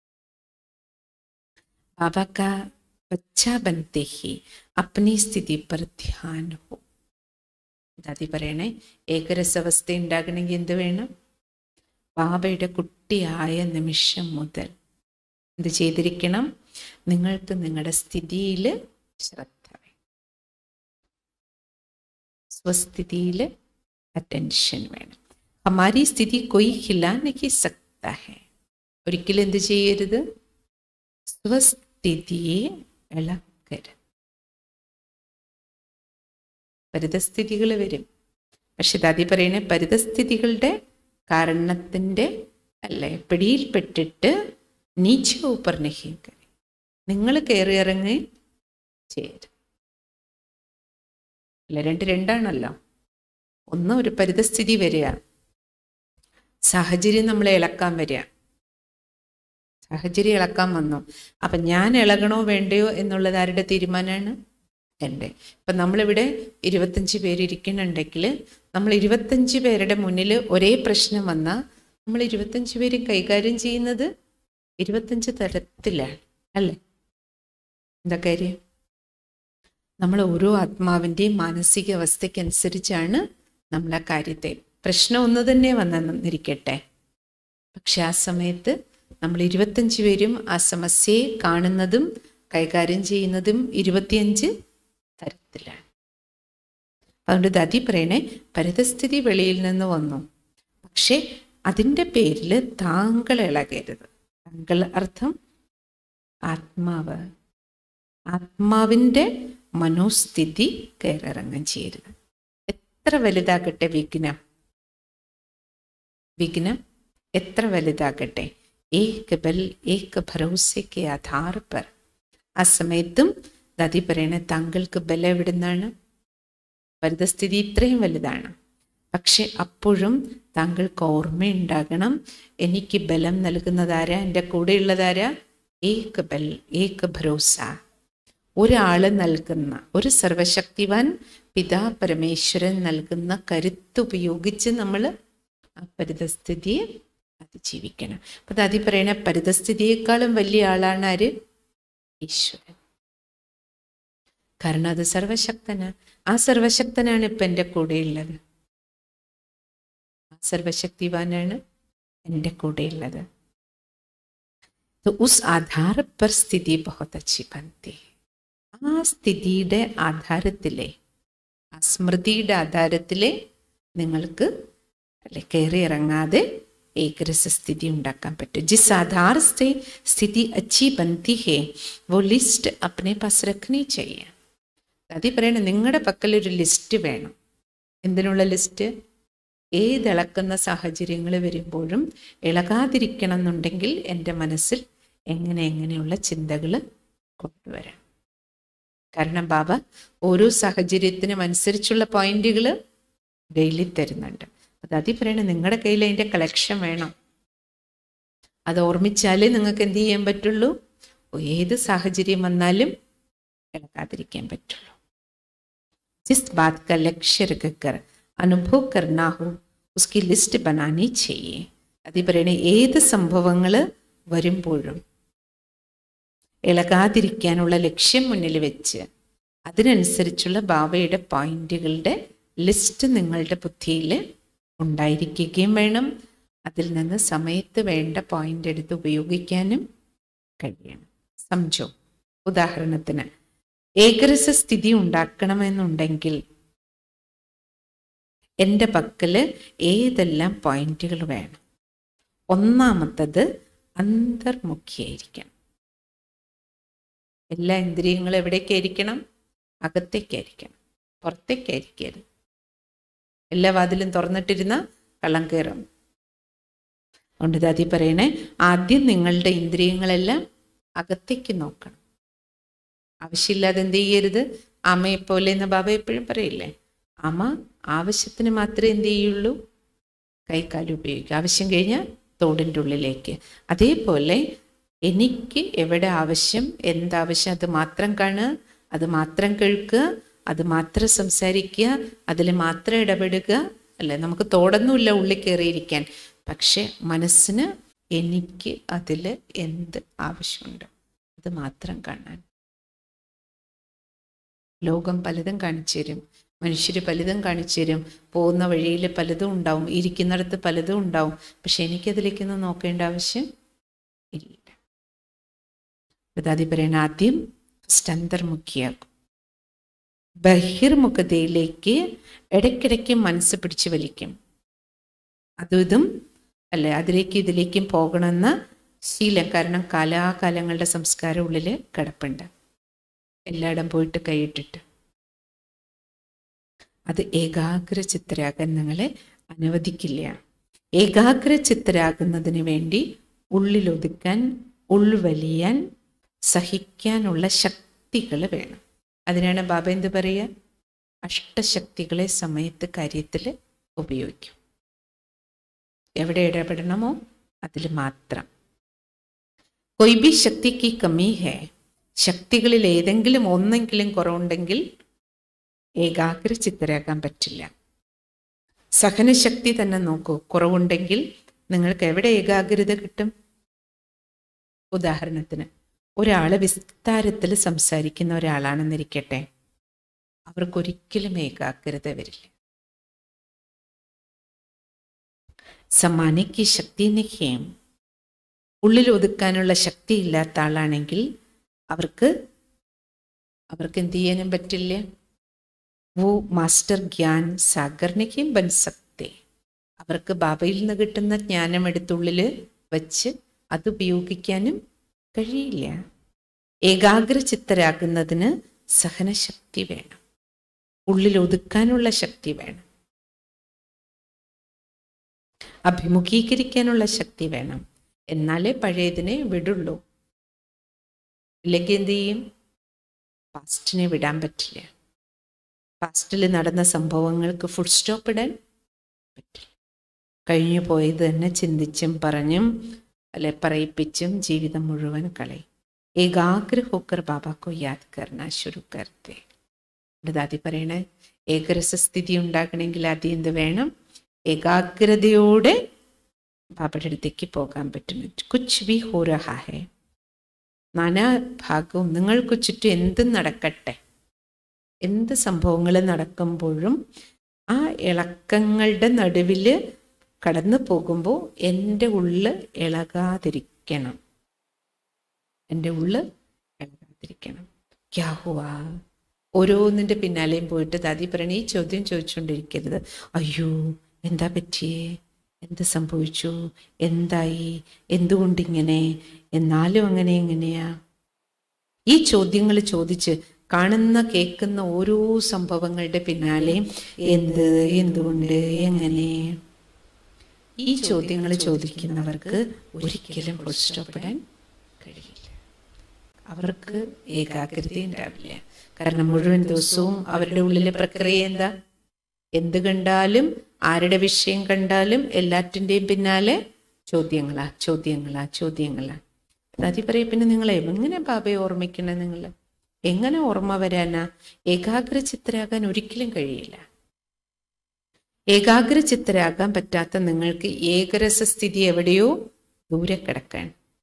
ബാബ കാ बच्चा बनते ही अपनी स्थिति पर ध्यान हो. ദാദി പറയണേ, ഏകരസവസ്ഥ ഉണ്ടാകണമെങ്കിൽ എന്ത് വേണം? ബാബയുടെ കുട്ടിയായ നിമിഷം മുതൽ എന്ത് ചെയ്തിരിക്കണം? നിങ്ങൾക്ക് നിങ്ങളുടെ സ്ഥിതിയിൽ ശ്രദ്ധ വേണം, സ്വസ്ഥിതിയിൽ അറ്റൻഷൻ വേണം. ഹമാരി സ്ഥിതി കൊയ് ഹിലാ നഹീ സക്താ ഹൈ. ഒരിക്കലും എന്ത് ചെയ്യരുത്? സ്വസ്ഥിതിയെ ഇളക്കരുത്. പരിതസ്ഥിതികൾ വരും. പക്ഷെ ദാദി പറയണേ, പരിതസ്ഥിതികളുടെ കാരണത്തിൻ്റെ അല്ലേ പിടിയിൽപ്പെട്ടിട്ട് നീച്ച ഊപ്പർ നഹീ കരി. നിങ്ങൾ കയറി ഇറങ്ങി ചെയ്യരുത്. അല്ല, രണ്ട് രണ്ടാണല്ലോ. ഒന്ന് ഒരു പരിതസ്ഥിതി വരിക, സാഹചര്യം നമ്മളെ ഇളക്കാൻ വരിക. സാഹചര്യം ഇളക്കാൻ വന്നു. അപ്പം ഞാൻ ഇളകണോ വേണ്ടയോ എന്നുള്ളത് ആരുടെ തീരുമാനമാണ്? എൻ്റെ. ഇപ്പം നമ്മളിവിടെ ഇരുപത്തഞ്ച് പേര് ഇരിക്കുന്നുണ്ടെങ്കിൽ നമ്മൾ ഇരുപത്തഞ്ച് പേരുടെ മുന്നിൽ ഒരേ പ്രശ്നം വന്നാൽ നമ്മൾ ഇരുപത്തഞ്ച് പേര് കൈകാര്യം ചെയ്യുന്നത് ഇരുപത്തഞ്ച് തരത്തിലാണ്, അല്ലേ? എന്താ കാര്യം? നമ്മൾ ഓരോ ആത്മാവിൻ്റെയും മാനസിക അവസ്ഥയ്ക്കനുസരിച്ചാണ് നമ്മൾ ആ കാര്യത്തെ, പ്രശ്നം ഒന്ന് തന്നെ വന്നിരിക്കട്ടെ, പക്ഷെ ആ സമയത്ത് നമ്മൾ ഇരുപത്തഞ്ച് പേരും ആ സമസ്യയെ കാണുന്നതും കൈകാര്യം ചെയ്യുന്നതും ഇരുപത്തിയഞ്ച് തരത്തിലാണ്. അതുകൊണ്ട് ദാദി പറയണേ, പരിതസ്ഥിതി വെളിയിൽ നിന്ന് വന്നു, പക്ഷെ അതിൻ്റെ പേരിൽ താങ്കൾ ഇളകരുത്. താങ്കൾ അർത്ഥം ആത്മാവ്. ആത്മാവിൻ്റെ മനോസ്ഥിതി കയറിറങ്ങാൻ ചെയ്യരുത്. എത്ര വലുതാകട്ടെ വിഘ്നം, വിഘ്നം എത്ര വലുതാകട്ടെ, ഏക ബൽ ഏക ഭരോസയ്ക്ക് ആധാർ പർ. ആ സമയത്തും ദാദി പറയണ, താങ്കൾക്ക് ബലം എവിടുന്നാണ്? പരിതസ്ഥിതി ഇത്രയും വലുതാണ്, പക്ഷെ അപ്പോഴും താങ്കൾക്ക് ഓർമ്മയുണ്ടാകണം, എനിക്ക് ബലം നൽകുന്നതാരാ, എൻ്റെ കൂടെയുള്ളതാരാ? ഏക ബൽ ഏക ഭരോസ. ഒരാൾ നൽകുന്ന, ഒരു സർവശക്തിവാൻ പിതാ പരമേശ്വരൻ നൽകുന്ന കരുത്തുപയോഗിച്ച് നമ്മൾ ആ പരിതസ്ഥിതിയെ അതിജീവിക്കണം. അപ്പം അത് അതി പറയണ പരിതസ്ഥിതിയേക്കാളും വലിയ ആളാണ് ആര്? ഈശ്വരൻ. കാരണം അത് സർവശക്തനാണ്. ആ സർവശക്തനാണ് ഇപ്പം എൻ്റെ കൂടെയുള്ളത്. ആ സർവശക്തിവാനാണ് എൻ്റെ കൂടെയുള്ളത്. तो उस आधार पर स्थिति बहुत अच्छी बनती है. ആ സ്ഥിതിയുടെ ആധാരത്തിലെ, ആ സ്മൃതിയുടെ ആധാരത്തിലെ നിങ്ങൾക്ക് അല്ലെ കയറി ഇറങ്ങാതെ ഏകരസസ്ഥിതി ഉണ്ടാക്കാൻ പറ്റും. ജിസ് ആധാർ से स्थिति अच्छी बनती है वो लिस्ट अपने पास रखनी चाहिए. അതി പറയണേ, നിങ്ങളുടെ പക്കലൊരു ലിസ്റ്റ് വേണം. എന്തിനുള്ള ലിസ്റ്റ്? ഏതിളക്കുന്ന സാഹചര്യങ്ങൾ വരുമ്പോഴും ഇളകാതിരിക്കണം എന്നുണ്ടെങ്കിൽ എൻ്റെ മനസ്സിൽ എങ്ങനെ എങ്ങനെയുള്ള ചിന്തകൾ കൊണ്ടുവരാം. കാരണം ബാബ ഓരോ സാഹചര്യത്തിനും അനുസരിച്ചുള്ള പോയിന്റുകൾ ഡെയിലി തരുന്നുണ്ട്. അത് അതി പറയണേ, നിങ്ങളുടെ കയ്യിൽ അതിൻ്റെ കളക്ഷൻ വേണം. അത് ഓർമ്മിച്ചാലേ നിങ്ങൾക്ക് എന്ത് ചെയ്യാൻ പറ്റുള്ളൂ? ഏത് സാഹചര്യം വന്നാലും ഇളകാതിരിക്കാൻ പറ്റുള്ളൂ. ജിസ് ബാത് കാ ലക്ഷ്യ രഖക്കർ അനുഭവ് കർനാ ഹോ ഉസ്കി ലിസ്റ്റ് ബനാനി ചെയ്യേ. അതി പറയണേ, ഏത് സംഭവങ്ങൾ വരുമ്പോഴും ഇളകാതിരിക്കാനുള്ള ലക്ഷ്യം മുന്നിൽ വെച്ച് അതിനനുസരിച്ചുള്ള ബാബയുടെ പോയിന്റുകളുടെ ലിസ്റ്റ് നിങ്ങളുടെ ബുദ്ധിയിൽ ഉണ്ടായിരിക്കുകയും വേണം. അതിൽ നിന്ന് സമയത്ത് വേണ്ട പോയിന്റ് എടുത്ത് ഉപയോഗിക്കാനും കഴിയണം. സംജോ, ഉദാഹരണത്തിന് ഏകരസ സ്ഥിതി ഉണ്ടാക്കണമെന്നുണ്ടെങ്കിൽ എൻ്റെ പക്കല് ഏതെല്ലാം പോയിന്റുകൾ വേണം? ഒന്നാമത്തത് അന്തർമുഖിയായിരിക്കണം. എല്ലാ ഇന്ദ്രിയങ്ങളും എവിടേക്കായിരിക്കണം? അകത്തേക്കായിരിക്കണം, പുറത്തേക്കായിരിക്കരുത്. എല്ലാ വാതിലും തുറന്നിട്ടിരുന്ന കള്ളം കയറും. അതുകൊണ്ട് ദാദി പറയണേ, ആദ്യം നിങ്ങളുടെ ഇന്ദ്രിയങ്ങളെല്ലാം അകത്തേക്ക് നോക്കണം. ആവശ്യമില്ലാതെ എന്ത് ചെയ്യരുത്? അമ്മയെപ്പോലെ എന്ന് ബാബ എപ്പോഴും പറയില്ലേ, അമ്മ ആവശ്യത്തിന് മാത്രമേ എന്ത് ചെയ്യുള്ളൂ? കൈക്കാലം ഉപയോഗിക്കുക. ആവശ്യം കഴിഞ്ഞാൽ തോടിൻ്റെ ഉള്ളിലേക്ക്. അതേപോലെ എനിക്ക് എവിടെ ആവശ്യം, എന്താവശ്യം, അത് മാത്രം കാണുക, അത് മാത്രം കേൾക്കുക, അത് മാത്രം സംസാരിക്കുക, അതിൽ മാത്രം ഇടപെടുക. അല്ലേ, നമുക്ക് തോടൊന്നുമില്ല ഉള്ളിൽ കയറിയിരിക്കാൻ. പക്ഷെ മനസ്സിന് എനിക്ക് അതിൽ എന്ത് ആവശ്യമുണ്ട് അത് മാത്രം കാണാൻ. ലോകം പലതും കാണിച്ചു തരും, മനുഷ്യർ പലതും കാണിച്ചു തരും, പോകുന്ന വഴിയിൽ പലതും ഉണ്ടാവും, ഇരിക്കുന്നിടത്ത് പലതും ഉണ്ടാവും. പക്ഷെ എനിക്കതിലേക്കൊന്നും നോക്കേണ്ട ആവശ്യം ഇല്ല. ദാദി പറയണ, ആദ്യം ഫസ്റ്റ് അന്തർമുഖിയാക്കും. ബഹിർമുഖതയിലേക്ക് ഇടയ്ക്കിടയ്ക്ക് മനസ്സ് പിടിച്ചു വലിക്കും. അതും ഇതും അല്ലെ, അതിലേക്ക് ഇതിലേക്കും പോകണമെന്ന ശീലം. കാരണം കാലാകാലങ്ങളുടെ സംസ്കാരം ഉള്ളിൽ കിടപ്പുണ്ട്. എല്ലായിടം പോയിട്ട് കൈയിട്ടിട്ട് അത് ഏകാഗ്ര ചിത്തരാകാൻ നിങ്ങളെ അനുവദിക്കില്ല. ഏകാഗ്ര ചിത്തരാകുന്നതിന് വേണ്ടി ഉള്ളിലൊതുക്കാൻ, ഉൾവലിയാൻ, സഹിക്കാനുള്ള ശക്തികൾ വേണം. അതിനാണ് ബാബ എന്ത് പറയുക? അഷ്ടശക്തികളെ സമയത്ത് കാര്യത്തിൽ ഉപയോഗിക്കും. എവിടെ ഇടപെടണമോ അതിൽ മാത്രം. കൊയ് ബി ശക്തിക്ക് കമ്മി ഹേ, ശക്തികളിൽ ഏതെങ്കിലും ഒന്നെങ്കിലും കുറവുണ്ടെങ്കിൽ ഏകാഗ്ര ചിത്തരാകാൻ പറ്റില്ല. സഹനശക്തി തന്നെ നോക്കൂ, കുറവുണ്ടെങ്കിൽ നിങ്ങൾക്ക് എവിടെ ഏകാഗ്രത കിട്ടും? ഉദാഹരണത്തിന് ഒരാൾ വിസ്താരത്തിൽ സംസാരിക്കുന്ന ഒരാളാണെന്നിരിക്കട്ടെ, അവർക്കൊരിക്കലും ഏകാഗ്രത വരില്ല. സമ്മാനിക്ക് ശക്തി നിഹേം, ഉള്ളിൽ ഒതുക്കാനുള്ള ശക്തി ഇല്ലാത്ത ആളാണെങ്കിൽ അവർക്ക് അവർക്ക് എന്ത് ചെയ്യാനും പറ്റില്ല. വോ മാസ്റ്റർ ജ്ഞാൻ സാഗർണിക്കും ബൻ സക്തേ, അവർക്ക് ബാബയിൽ നിന്ന് കിട്ടുന്ന ജ്ഞാനം എടുത്തുള്ളിൽ വച്ച് അത് ഉപയോഗിക്കാനും കഴിയില്ല. ഏകാഗ്ര ചിത്തരാകുന്നതിന് സഹനശക്തി വേണം, ഉള്ളിൽ ഒതുക്കാനുള്ള ശക്തി വേണം, അഭിമുഖീകരിക്കാനുള്ള ശക്തി വേണം. എന്നാലേ പഴയതിനെ വിടുള്ളൂ. ഇല്ലെങ്കിൽ എന്ത് ചെയ്യും? പാസ്റ്റിനെ വിടാൻ പറ്റില്ല. പാസ്റ്റിൽ നടന്ന സംഭവങ്ങൾക്ക് ഫുൾ സ്റ്റോപ്പ് ഇടാൻ പറ്റില്ല. കഴിഞ്ഞു പോയത് തന്നെ ചിന്തിച്ചും പറഞ്ഞും അല്ലെ പറയിപ്പിച്ചും ജീവിതം മുഴുവൻ കളയും. ഏകാഗ്ര ഹോക്കർ ബാബാക്കോ യാദ് കർണ ശുരു കർത്തെ. ദാദി പറയണേ ഏകരസസ്ഥിതി ഉണ്ടാക്കണമെങ്കിൽ ആദ്യം എന്ത് വേണം? ഏകാഗ്രതയോടെ ബാബയുടെ അടുത്തേക്ക് പോകാൻ പറ്റും. കുച്ച് ബി ഹോ രഹാ ഹൈ, നാനാ ഭാഗവും നിങ്ങൾക്ക് ചുറ്റും എന്ത് നടക്കട്ടെ, എന്ത് സംഭവങ്ങൾ നടക്കുമ്പോഴും ആ ഇളക്കങ്ങളുടെ നടുവിൽ കടന്നു പോകുമ്പോൾ എൻ്റെ ഉള്ള് ഇളകാതിരിക്കണം. എൻ്റെ ഉള്ള് ഇളകാതിരിക്കണം. ക്യാ ഹുവാ? ഓരോന്നിൻ്റെ പിന്നാലെയും പോയിട്ട് ദാദി പറയണ ഈ ചോദ്യം ചോദിച്ചുകൊണ്ടിരിക്കരുത്. അയ്യോ എന്താ പറ്റിയേ, എന്ത് സംഭവിച്ചു, എന്തായി, എന്തുകൊണ്ടിങ്ങനെ, എന്നാലും അങ്ങനെ എങ്ങനെയാ? ഈ ചോദ്യങ്ങൾ ചോദിച്ച് കാണുന്ന കേൾക്കുന്ന ഓരോ സംഭവങ്ങളുടെ പിന്നാലെയും എന്ത്, എന്തുകൊണ്ട്, എങ്ങനെ, ഈ ചോദ്യങ്ങൾ ചോദിക്കുന്നവർക്ക് ഒരിക്കലും പുഷ്ടപ്പെടാൻ കഴിയില്ല. അവർക്ക് ഏകാഗ്രത ഉണ്ടാവില്ല. കാരണം മുഴുവൻ ദിവസവും അവരുടെ ഉള്ളിലെ പ്രക്രിയ എന്താ? എന്ത് കണ്ടാലും ആരുടെ വിഷയം കണ്ടാലും എല്ലാറ്റിൻ്റെയും പിന്നാലെ ചോദ്യങ്ങളാ ചോദ്യങ്ങളാ ചോദ്യങ്ങളാ. ദാദി പറയും പിന്നെ നിങ്ങൾ എങ്ങനെ ബാബയെ ഓർമ്മിക്കണേ? നിങ്ങൾ എങ്ങനെ ഓർമ്മ വരാനാ? ഏകാഗ്രചിത്തരാകാൻ ഒരിക്കലും കഴിയില്ല. ഏകാഗ്രചിത്തരാകാൻ പറ്റാത്ത നിങ്ങൾക്ക് ഏകരസസ്ഥിതി എവിടെയോ ദൂരെ കിടക്കാൻ.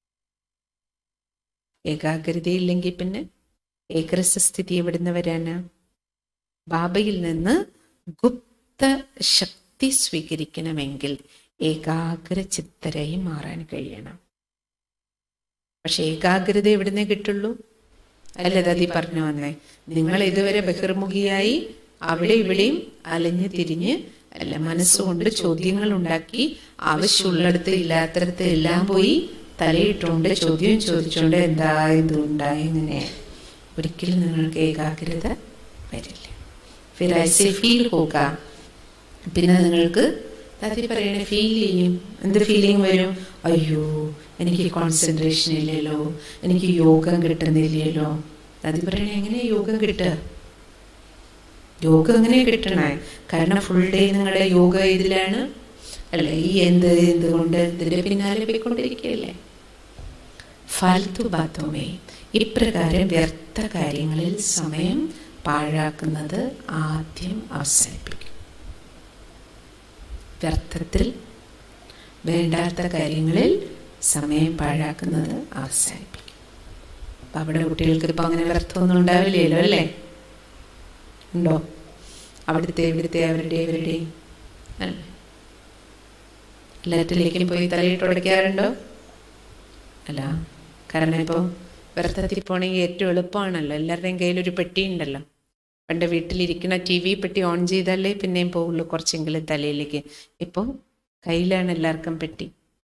ഏകാഗ്രതയില്ലെങ്കിൽ പിന്നെ ഏകരസസ്ഥിതി എവിടുന്ന് വരാനാ? ബാബയിൽ നിന്ന് ഗുപ്ത ശക്തി സ്വീകരിക്കണമെങ്കിൽ ഏകാഗ്രചിത്തരായി മാറാൻ കഴിയണം. പക്ഷെ ഏകാഗ്രത എവിടുന്നേ കിട്ടുള്ളൂ? അല്ല ദാദി പറഞ്ഞു വന്നേ, നിങ്ങൾ ഇതുവരെ ബഹിർമുഖിയായി അവിടെ ഇവിടെയും അലഞ്ഞു തിരിഞ്ഞ് അല്ല മനസ്സുകൊണ്ട് ചോദ്യങ്ങൾ ഉണ്ടാക്കി ആവശ്യമുള്ളിടത്ത് ഇല്ലാത്തടത്ത് എല്ലാം പോയി തലയിട്ടുകൊണ്ട് ചോദ്യം ചോദിച്ചുകൊണ്ട് എന്താ എന്തുണ്ടായി ഇങ്ങനെ. ഒരിക്കലും നിങ്ങൾക്ക് ഏകാഗ്രത വരില്ല. ഫിർ ഐസെ ഫീൽ ഹോക. പിന്നെ നിങ്ങൾക്ക് ദാദി പറയണ ഫീൽ ചെയ്യും. എന്ത് ഫീലിംഗ് വരും? അയ്യോ എനിക്ക് കോൺസെൻട്രേഷൻ ഇല്ലല്ലോ, എനിക്ക് യോഗം കിട്ടുന്നില്ലല്ലോ. ദാദി പറയണ എങ്ങനെ യോഗം കിട്ടുക? യോഗ എങ്ങനെ കിട്ടണേ? കാരണം ഫുൾ ഡേ നിങ്ങളുടെ യോഗ ഇതിലാണ് അല്ലെ, ഈ എന്ത് എന്തുകൊണ്ട് ഇതിന്റെ പിന്നാലെ പോയിക്കൊണ്ടിരിക്കുകയല്ലേ. ഫാൽത്തു ബാത്തോമേ, ഇപ്രകാരം വ്യർത്ഥ കാര്യങ്ങളിൽ സമയം പാഴാക്കുന്നത് ആദ്യം അവസാനിപ്പിക്കും. വ്യർത്ഥത്തിൽ വേണ്ടാത്ത കാര്യങ്ങളിൽ സമയം പാഴാക്കുന്നത് അവസാനിപ്പിക്കും. അപ്പം അവിടെ കുട്ടികൾക്ക് ഇപ്പം അങ്ങനെ വ്യർത്ഥമൊന്നും ഉണ്ടാവില്ലല്ലോ അല്ലേ? ഉണ്ടോ? അവിടുത്തെ ഇവിടുത്തെ അവരുടെ ഇവരുടെയും അല്ലേ എല്ലാറ്റിലേക്കും പോയി തലയിട്ട് ഉടയ്ക്കാറുണ്ടോ? അല്ല. കാരണം ഇപ്പോൾ വ്യർത്ഥത്തിൽ പോണെങ്കിൽ ഏറ്റവും എളുപ്പമാണല്ലോ. എല്ലാവരുടെയും കയ്യിലൊരു പെട്ടി ഉണ്ടല്ലോ. പണ്ട് വീട്ടിലിരിക്കുന്ന ടി വി പെട്ടി ഓൺ ചെയ്താലേ പിന്നെയും പോവുള്ളൂ കുറച്ചെങ്കിലും തലയിലേക്ക്. ഇപ്പോൾ കയ്യിലാണ് എല്ലാവർക്കും പെട്ടി.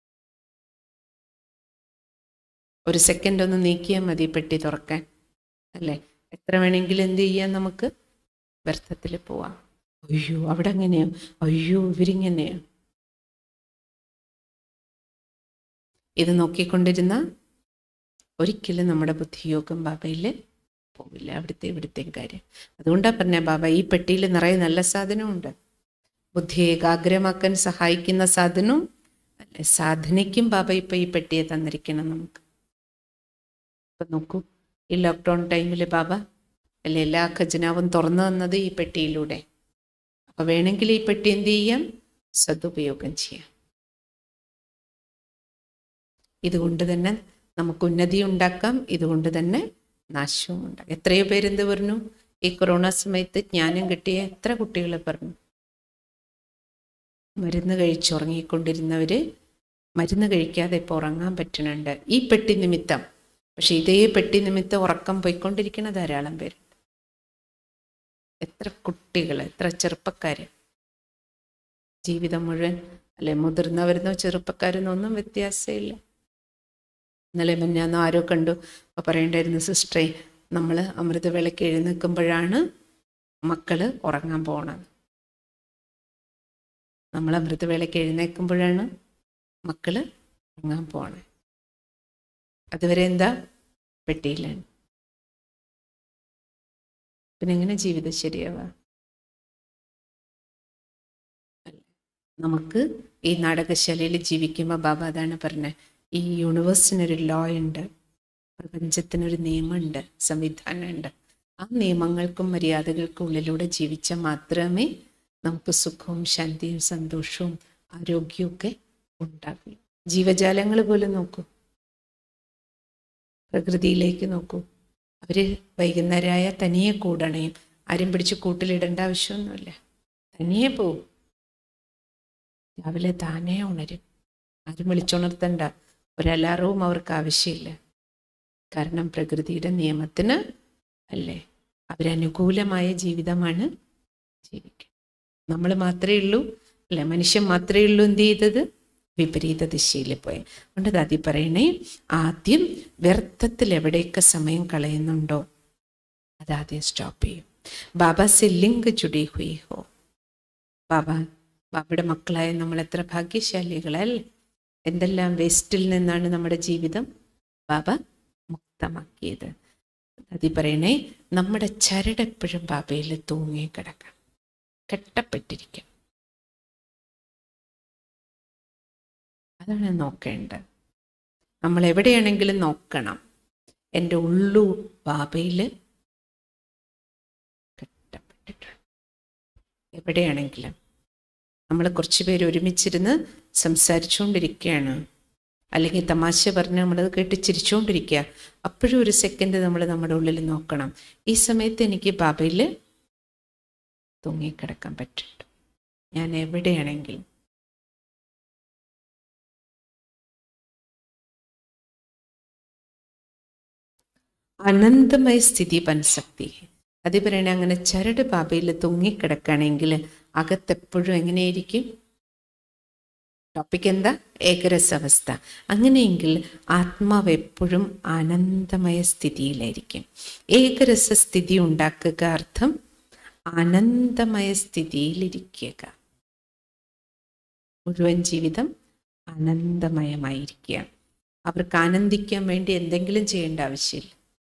ഒരു സെക്കൻഡ് ഒന്ന് നീക്കിയാൽ മതി പെട്ടി തുറക്കാൻ അല്ലേ. എത്ര വേണമെങ്കിലും എന്ത് ചെയ്യാൻ നമുക്ക് വ്യർത്ഥത്തിൽ പോവാം. അയ്യോ അവിടെ അങ്ങനെയോ, അയ്യോ ഇവരിങ്ങനെയോ. ഇത് നോക്കിക്കൊണ്ടിരുന്ന ഒരിക്കലും നമ്മുടെ ബുദ്ധിയോഗം ബാബയിൽ പോവില്ല. അവിടുത്തെ ഇവിടുത്തെയും കാര്യം. അതുകൊണ്ടാണ് പറഞ്ഞ ബാബ ഈ പെട്ടിയിൽ നിറയെ നല്ല സാധനമുണ്ട്. ബുദ്ധി ഏകാഗ്രമാക്കാൻ സഹായിക്കുന്ന സാധനവും അല്ലെ സാധനയ്ക്കും ബാബ ഇപ്പം ഈ പെട്ടിയെ തന്നിരിക്കണം നമുക്ക്. ഇപ്പം നോക്കൂ, ഈ ലോക്ക്ഡൗൺ ടൈമിൽ ബാബ അല്ലെ എല്ലാ ഖജനാവും തുറന്നു തന്നത് ഈ പെട്ടിയിലൂടെ. അപ്പം വേണമെങ്കിൽ ഈ പെട്ടി എന്ത് ചെയ്യാം? സദുപയോഗം ചെയ്യാം. ഇതുകൊണ്ട് തന്നെ നമുക്ക് ഉന്നതി ഉണ്ടാക്കാം, ഇതുകൊണ്ട് തന്നെ നാശവും ഉണ്ടാക്കാം. എത്രയോ പേരെന്ത് പറഞ്ഞു? ഈ കൊറോണ സമയത്ത് ജ്ഞാനം കിട്ടിയ എത്ര കുട്ടികളെ പറഞ്ഞു. മരുന്ന് കഴിച്ചുറങ്ങിക്കൊണ്ടിരുന്നവര് മരുന്ന് കഴിക്കാതെ ഇപ്പോൾ ഉറങ്ങാൻ പറ്റുന്നുണ്ട് ഈ പെട്ടി നിമിത്തം. പക്ഷെ ഇതേ പെട്ടി നിമിത്തം ഉറക്കം പോയിക്കൊണ്ടിരിക്കുന്ന ധാരാളം പേരുണ്ട്. എത്ര കുട്ടികൾ, എത്ര ചെറുപ്പക്കാർ. ജീവിതം മുഴുവൻ അല്ലെ മുതിർന്നവരെന്നോ ചെറുപ്പക്കാരെന്നോ ഒന്നും വ്യത്യാസമില്ല. ഇന്നലെ മുന്നാന്നോ ആരോ കണ്ടു അപ്പോൾ പറയണ്ടായിരുന്നു, സിസ്റ്ററെ നമ്മൾ അമൃതവേളയ്ക്ക് എഴുന്നേൽക്കുമ്പോഴാണ് മക്കൾ ഉറങ്ങാൻ പോകണത്. നമ്മൾ അമൃതവേളയ്ക്ക് എഴുന്നേൽക്കുമ്പോഴാണ് മക്കൾ ഉറങ്ങാൻ പോകണത്. അതുവരെ എന്താ? പെട്ടിയിലാണ്. പിന്നെ എങ്ങനെ ജീവിതം ശരിയാവുക? നമുക്ക് ഈ നാടകശാലയിൽ ജീവിക്കുമ്പോൾ ബാബ അതാണ് പറഞ്ഞത്, ഈ യൂണിവേഴ്സിനൊരു ലോ ഉണ്ട്, പ്രപഞ്ചത്തിനൊരു നിയമമുണ്ട്, സംവിധാനമുണ്ട്. ആ നിയമങ്ങൾക്കും മര്യാദകൾക്കും ഉള്ളിലൂടെ ജീവിച്ചാൽ മാത്രമേ നമുക്ക് സുഖവും ശാന്തിയും സന്തോഷവും ആരോഗ്യവും ഒക്കെ ഉണ്ടാകും. ജീവജാലങ്ങൾ പോലും നോക്കൂ, പ്രകൃതിയിലേക്ക് നോക്കൂ. അവർ വൈകുന്നേരമായ തനിയെ കൂടണയും, ആരും പിടിച്ച് കൂട്ടിലിടേണ്ട ആവശ്യമൊന്നുമില്ല, തനിയെ പോവും. രാവിലെ താനേ ഉണരും, ആരും വിളിച്ചുണർത്തണ്ട, ഒരു അലാറവും അവർക്ക് ആവശ്യമില്ല. കാരണം പ്രകൃതിയുടെ നിയമത്തിന് അല്ലേ, അവരനുകൂലമായ ജീവിതമാണ് ജീവിക്കുക. നമ്മൾ മാത്രമേ ഉള്ളൂ അല്ലെ, മനുഷ്യൻ മാത്രമേ ഉള്ളൂ എന്ത് ചെയ്തത്, വിപരീത ദിശയിൽ പോയി. അതുകൊണ്ട് ആദ്യം പറയണേ, ആദ്യം വ്യർത്ഥത്തിൽ എവിടെയൊക്കെ സമയം കളയുന്നുണ്ടോ അതാദ്യം സ്റ്റോപ്പ് ചെയ്യും. ബാബ സെ ലിംഗ് ജുടി ഹുയി ഹോ. ബാബ ബാബയുടെ മക്കളായ നമ്മൾ എത്ര ഭാഗ്യശാലികളല്ലേ. എന്തെല്ലാം വേസ്റ്റിൽ നിന്നാണ് നമ്മുടെ ജീവിതം ബാബ മുക്തമാക്കിയത്. അതി പറയണേ, നമ്മുടെ ചരടെപ്പോഴും ബാബയിൽ തൂങ്ങി കിടക്കാം, കെട്ടപ്പെട്ടിരിക്കാം. അതാണ് നോക്കേണ്ടത്. നമ്മൾ എവിടെയാണെങ്കിലും നോക്കണം, എൻ്റെ ഉള്ളു ബാബയിൽ കെട്ടപ്പെട്ടിട്ടുണ്ട്. എവിടെയാണെങ്കിലും നമ്മൾ കുറച്ച് പേര് ഒരുമിച്ചിരുന്ന് സംസാരിച്ചുകൊണ്ടിരിക്കുകയാണ്, അല്ലെങ്കിൽ തമാശ പറഞ്ഞ് നമ്മളത് കേട്ട് ചിരിച്ചുകൊണ്ടിരിക്കുക, അപ്പോഴും ഒരു സെക്കൻഡ് നമ്മൾ നമ്മുടെ ഉള്ളിൽ നോക്കണം, ഈ സമയത്ത് എനിക്ക് ബാബയിൽ തൂങ്ങിക്കിടക്കാൻ പറ്റുന്നുണ്ട്. ഞാൻ എവിടെയാണെങ്കിലും അനന്തമായ സ്ഥിതി ബൻ സക്തി. അത് പറയണേ, അങ്ങനെ ചരട് ബാബയിൽ തൂങ്ങിക്കിടക്കുകയാണെങ്കിൽ അകത്തെപ്പോഴും എങ്ങനെയായിരിക്കും? ടോപ്പിക് എന്താ? ഏകരസാവസ്ഥ. അങ്ങനെയെങ്കിൽ ആത്മാവ് എപ്പോഴും ആനന്ദമയ സ്ഥിതിയിലായിരിക്കും. ഏകരസ സ്ഥിതി ഉണ്ടാക്കുക അർത്ഥം ആനന്ദമയ സ്ഥിതിയിലിരിക്കുക. മുഴുവൻ ജീവിതം ആനന്ദമയമായിരിക്കുക. അവർക്ക് ആനന്ദിക്കാൻ വേണ്ടി എന്തെങ്കിലും ചെയ്യേണ്ട ആവശ്യമില്ല.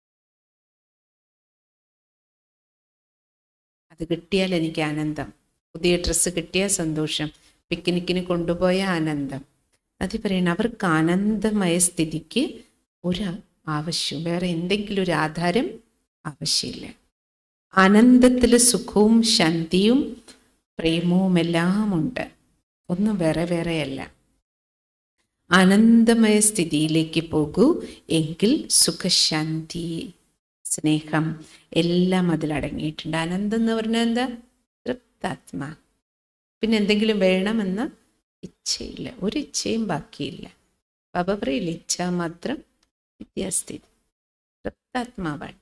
അത് കിട്ടിയാൽ എനിക്ക് ആനന്ദം, പുതിയ ഡ്രസ്സ് കിട്ടിയ സന്തോഷം, പിക്നിക്കിന് കൊണ്ടുപോയ ആനന്ദം. അത് പറയണ, അവർക്ക് ആനന്ദമയ സ്ഥിതിക്ക് ഒരു ആവശ്യം, വേറെ എന്തെങ്കിലും ഒരു ആധാരം ആവശ്യമില്ല. ആനന്ദത്തിൽ സുഖവും ശാന്തിയും പ്രേമവും എല്ലാം ഉണ്ട്, ഒന്നും വേറെ വേറെയല്ല. ആനന്ദമയ സ്ഥിതിയിലേക്ക് പോകൂ എങ്കിൽ സുഖശാന്തി സ്നേഹം എല്ലാം അതിലടങ്ങിയിട്ടുണ്ട്. ആനന്ദം എന്ന് പറഞ്ഞാൽ എന്താ? തൃപ്താത്മാ. പിന്നെ എന്തെങ്കിലും വേണമെന്ന ഇച്ഛയില്ല, ഒരു ഇച്ഛയും ബാക്കിയില്ല. ബാബ പറയില്ല, ഇച്ഛ മാത്രം വിദ്യാസ്ഥിതി, തൃപ്താത്മാവാണ്.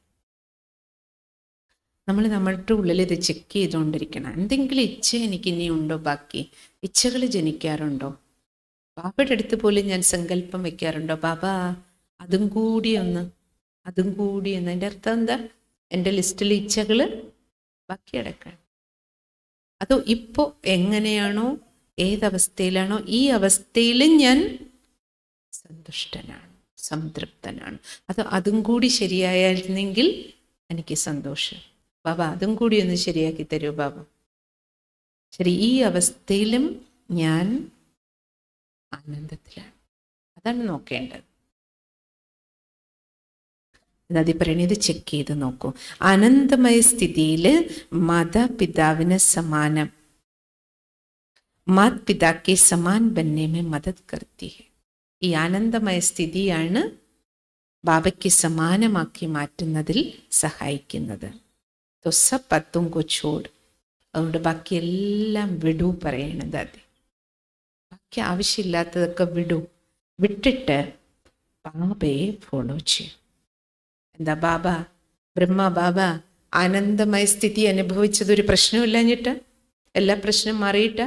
നമ്മൾ നമ്മളുടെ ഉള്ളിൽ ഇത് ചെക്ക് ചെയ്തുകൊണ്ടിരിക്കണം. എന്തെങ്കിലും ഇച്ഛ എനിക്ക് ഇനി ഉണ്ടോ ബാക്കി? ഇച്ഛകൾ ജനിക്കാറുണ്ടോ? ബാബയുടെ അടുത്ത് പോലും ഞാൻ സങ്കല്പം വെക്കാറുണ്ടോ, ബാബ അതും കൂടി ഒന്ന്, അതും കൂടി ഒന്ന്. എൻ്റെ അർത്ഥം എന്താ? എൻ്റെ ലിസ്റ്റിൽ ഇച്ഛകൾ ബാക്കി അടക്കാൻ. അതോ ഇപ്പോൾ എങ്ങനെയാണോ, ഏതവസ്ഥയിലാണോ, ഈ അവസ്ഥയിലും ഞാൻ സന്തുഷ്ടനാണ്, സംതൃപ്തനാണ്. അതോ അതും കൂടി ശരിയായിരുന്നെങ്കിൽ എനിക്ക് സന്തോഷം. ബാബ അതും കൂടി ഒന്ന് ശരിയാക്കി തരൂ ബാബ. ശരി, ഈ അവസ്ഥയിലും ഞാൻ ആനന്ദത്തിലാണ്. അതാണ് നോക്കേണ്ടത്. അതായത് പറയണ, ഇത് ചെക്ക് ചെയ്ത് നോക്കൂ. ആനന്ദമയ സ്ഥിതിയിൽ മാതാപിതാവിന് സമാനം, മാത് പിതാക്കെ സമാൻ ബന്നേമേ മദത് കർത്തി ഹെ. ഈ ആനന്ദമയ സ്ഥിതിയാണ് ബാബയ്ക്ക് സമാനമാക്കി മാറ്റുന്നതിൽ സഹായിക്കുന്നത്. तो सब बातों को छोड़, അതുകൊണ്ട് ബാക്കി എല്ലാം വിടൂ പറയണത്. അതെ, ബാക്കി ആവശ്യമില്ലാത്തതൊക്കെ വിടൂ. വിട്ടിട്ട് ബാബയെ ഫോളോ ചെയ്യും. എന്താ ബാബ, ബ്രഹ്മ ബാബ ആനന്ദമയ സ്ഥിതി അനുഭവിച്ചതൊരു പ്രശ്നമില്ലാഞ്ഞിട്ട്, എല്ലാ പ്രശ്നം മാറിയിട്ട്,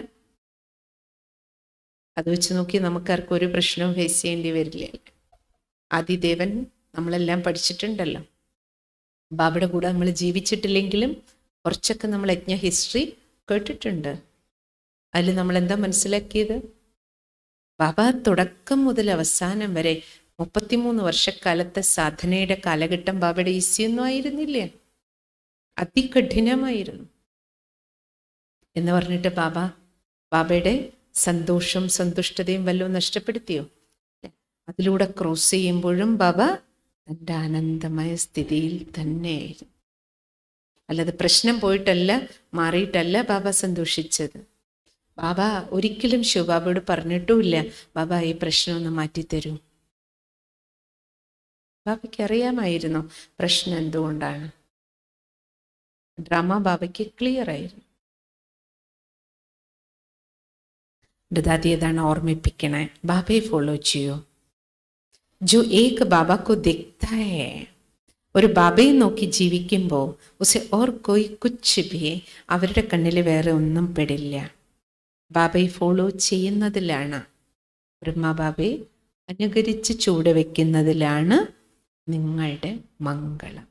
അത് വെച്ച് നോക്കി നമുക്കാർക്കും ഒരു പ്രശ്നവും ഫേസ് ചെയ്യേണ്ടി വരില്ല. ആദിദേവൻ നമ്മളെല്ലാം പഠിച്ചിട്ടുണ്ടല്ലോ. ബാബയുടെ കൂടെ നമ്മൾ ജീവിച്ചിട്ടില്ലെങ്കിലും കുറച്ചൊക്കെ നമ്മൾ യജ്ഞ ഹിസ്റ്ററി കേട്ടിട്ടുണ്ട്. അതിൽ നമ്മളെന്താ മനസ്സിലാക്കിയത്? ബാബ തുടക്കം മുതൽ അവസാനം വരെ മുപ്പത്തിമൂന്ന് വർഷക്കാലത്തെ സാധനയുടെ കാലഘട്ടം ബാബയുടെ ഈസിയൊന്നും ആയിരുന്നില്ലേ, അതികഠിനമായിരുന്നു. എന്ന് പറഞ്ഞിട്ട് ബാബ ബാബയുടെ സന്തോഷവും സന്തുഷ്ടതയും വല്ലതും നഷ്ടപ്പെടുത്തിയോ? അതിലൂടെ ക്രോസ് ചെയ്യുമ്പോഴും ബാബ തൻ്റെ ആനന്ദമായ സ്ഥിതിയിൽ തന്നെയായിരുന്നു. അല്ലാതെ പ്രശ്നം പോയിട്ടല്ല, മാറിയിട്ടല്ല ബാബ സന്തോഷിച്ചത്. ബാബ ഒരിക്കലും ശിവബാബയോട് പറഞ്ഞിട്ടുമില്ല, ബാബ ഈ പ്രശ്നം ഒന്ന് മാറ്റിത്തരൂ. ബാബയ്ക്ക് അറിയാമായിരുന്നു പ്രശ്നം എന്തുകൊണ്ടാണ്. ഡ്രാമ ബാബയ്ക്ക് ക്ലിയർ ആയിരുന്നു. ദാദി ഏതാണ് ഓർമ്മിപ്പിക്കണേ? ബാബയെ ഫോളോ ചെയ്യൂ. ജോ ഏക് ബാബാക്കോ ദിഖ്താ ഹൈ, ഒരു ബാബയെ നോക്കി ജീവിക്കുമ്പോൾ ഉസെ ഓർ കോയി കുച്ച് ഭി, അവരുടെ കണ്ണിൽ വേറെ ഒന്നും പെടില്ല. ബാബയെ ഫോളോ ചെയ്യുന്നതിലാണ്, ബ്രഹ്മബാബയെ അനുകരിച്ച് ചൂട് വയ്ക്കുന്നതിലാണ് നിങ്ങളുടെ മംഗളം.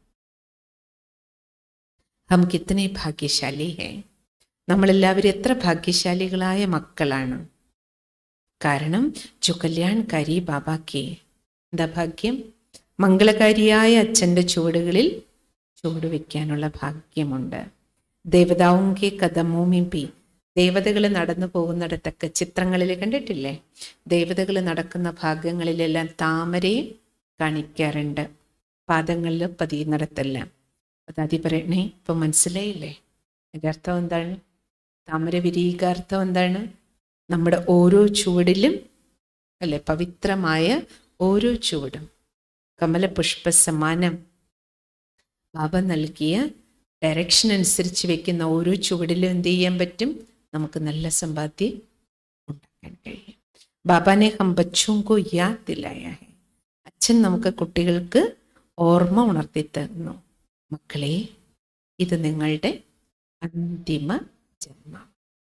ഹം കിത്തനെ ഭാഗ്യശാലി ഹേ, നമ്മളെല്ലാവരും എത്ര ഭാഗ്യശാലികളായ മക്കളാണ്. കാരണം ജോ കല്യാൺകാരി ബാബാക്ക്, എന്താ ഭാഗ്യം? മംഗളകാരിയായ അച്ഛൻ്റെ ചുവടുകളിൽ ചുവട് വയ്ക്കാനുള്ള ഭാഗ്യമുണ്ട്. ദേവതാവുങ്കെ കഥമൂമി പി, ദേവതകൾ നടന്നു പോകുന്നിടത്തൊക്കെ ചിത്രങ്ങളിൽ കണ്ടിട്ടില്ലേ? ദേവതകൾ നടക്കുന്ന ഭാഗങ്ങളിലെല്ലാം താമരയെ കാണിക്കാറുണ്ട്, പാദങ്ങളിൽ പതിയുന്നിടത്തെല്ലാം. അതാദ്യ പറയണേ, ഇപ്പം മനസ്സിലായില്ലേ അതിൻ്റെ അർത്ഥം എന്താണ്? താമര വിരിയുക അർത്ഥം എന്താണ്? നമ്മുടെ ഓരോ ചുവടിലും അല്ലെ, പവിത്രമായ ഓരോ ചുവടും കമലപുഷ്പ സമാനം ബാബ നൽകിയ ഡയറക്ഷൻ അനുസരിച്ച് വെക്കുന്ന ഓരോ ചുവടിലും എന്ത് ചെയ്യാൻ പറ്റും? നമുക്ക് നല്ല സമ്പാദ്യം ഉണ്ടാക്കാൻ കഴിയും. ബാബാനെ ഹം ബച്ചോം കോ യാദ് ദിലായാ ഹൈ, അച്ഛൻ നമുക്ക് കുട്ടികൾക്ക് ഓർമ്മ ഉണർത്തി തന്നു. മക്കളെ, ഇത് നിങ്ങളുടെ അന്തിമ ജന്മം.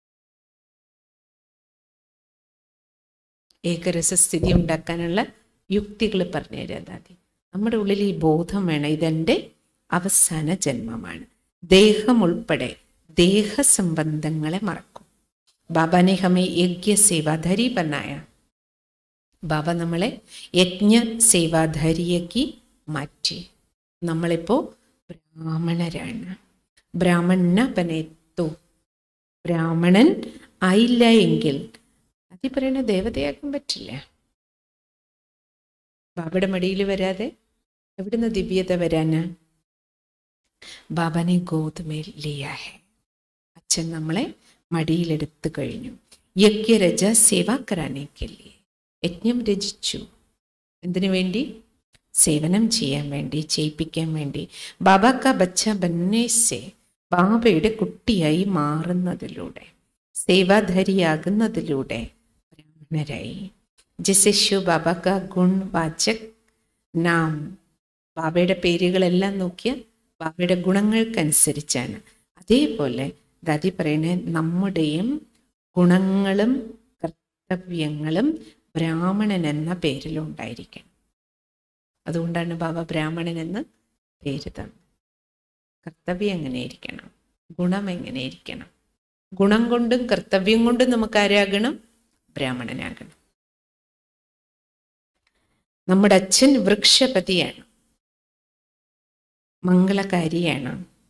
ഏകരസസ്ഥിതി ഉണ്ടാക്കാനുള്ള യുക്തികൾ പറഞ്ഞു തരാം ദാദി. നമ്മുടെ ഉള്ളിൽ ഈ ബോധം വേണം, ഇതെൻ്റെ അവസാന ജന്മമാണ്. ദേഹം ഉൾപ്പെടെ ദേഹസംബന്ധങ്ങളെ മറക്കും. ബാബാനെ ഹമേ യജ്ഞ സേവാധാരി ബനായ, ബാബ നമ്മളെ യജ്ഞ സേവാധാരിയാക്കി മാറ്റി. നമ്മളിപ്പോൾ ബ്രാഹ്മണരാണ്. ബ്രാഹ്മണ ബനേത്തു, ബ്രാഹ്മണൻ ആയില്ല എങ്കിൽ അതി പറയുന്ന ദേവതയാക്കാൻ പറ്റില്ല. ബാബയുടെ മടിയിൽ വരാതെ എവിടുന്ന് ദിവ്യത വരാന്? ബാബനെ ഗോതമേൽ ലിയാ ഹെ, അച്ഛൻ നമ്മളെ മടിയിലെടുത്തു കഴിഞ്ഞു. യജ്ഞരജ സേവാക്കരാനേക്കല്ലേ, യജ്ഞം രചിച്ചു. എന്തിനു വേണ്ടി? സേവനം ചെയ്യാൻ വേണ്ടി, ചെയ്യിപ്പിക്കാൻ വേണ്ടി. ബാബാക്ക ബച്ച ബന്നേസെ, ബാബയുടെ കുട്ടിയായി മാറുന്നതിലൂടെ, സേവാധാരിയാകുന്നതിലൂടെ ബ്രാഹ്മണരായി. ജെസെ ശിവ ബാബാക്ക ഗുൺവാചക് നാം, ബാബയുടെ പേരുകളെല്ലാം നോക്കിയ ബാബയുടെ ഗുണങ്ങൾക്കനുസരിച്ചാണ്. അതേപോലെ ദാദി പറയണേ, നമ്മുടെയും ഗുണങ്ങളും കർത്തവ്യങ്ങളും ബ്രാഹ്മണൻ എന്ന പേരിലുണ്ടായിരിക്കണം. അതുകൊണ്ടാണ് ബാബ ബ്രാഹ്മണൻ എന്ന് പേര് തന്നത്. കർത്തവ്യം എങ്ങനെയിരിക്കണം, ഗുണം എങ്ങനെയിരിക്കണം. ഗുണം കൊണ്ടും കർത്തവ്യം കൊണ്ടും നമുക്ക് ആരാകണം? ബ്രാഹ്മണനാകണം. നമ്മുടെ അച്ഛൻ വൃക്ഷപതിയാണ്, മംഗളകാരിയാണ്.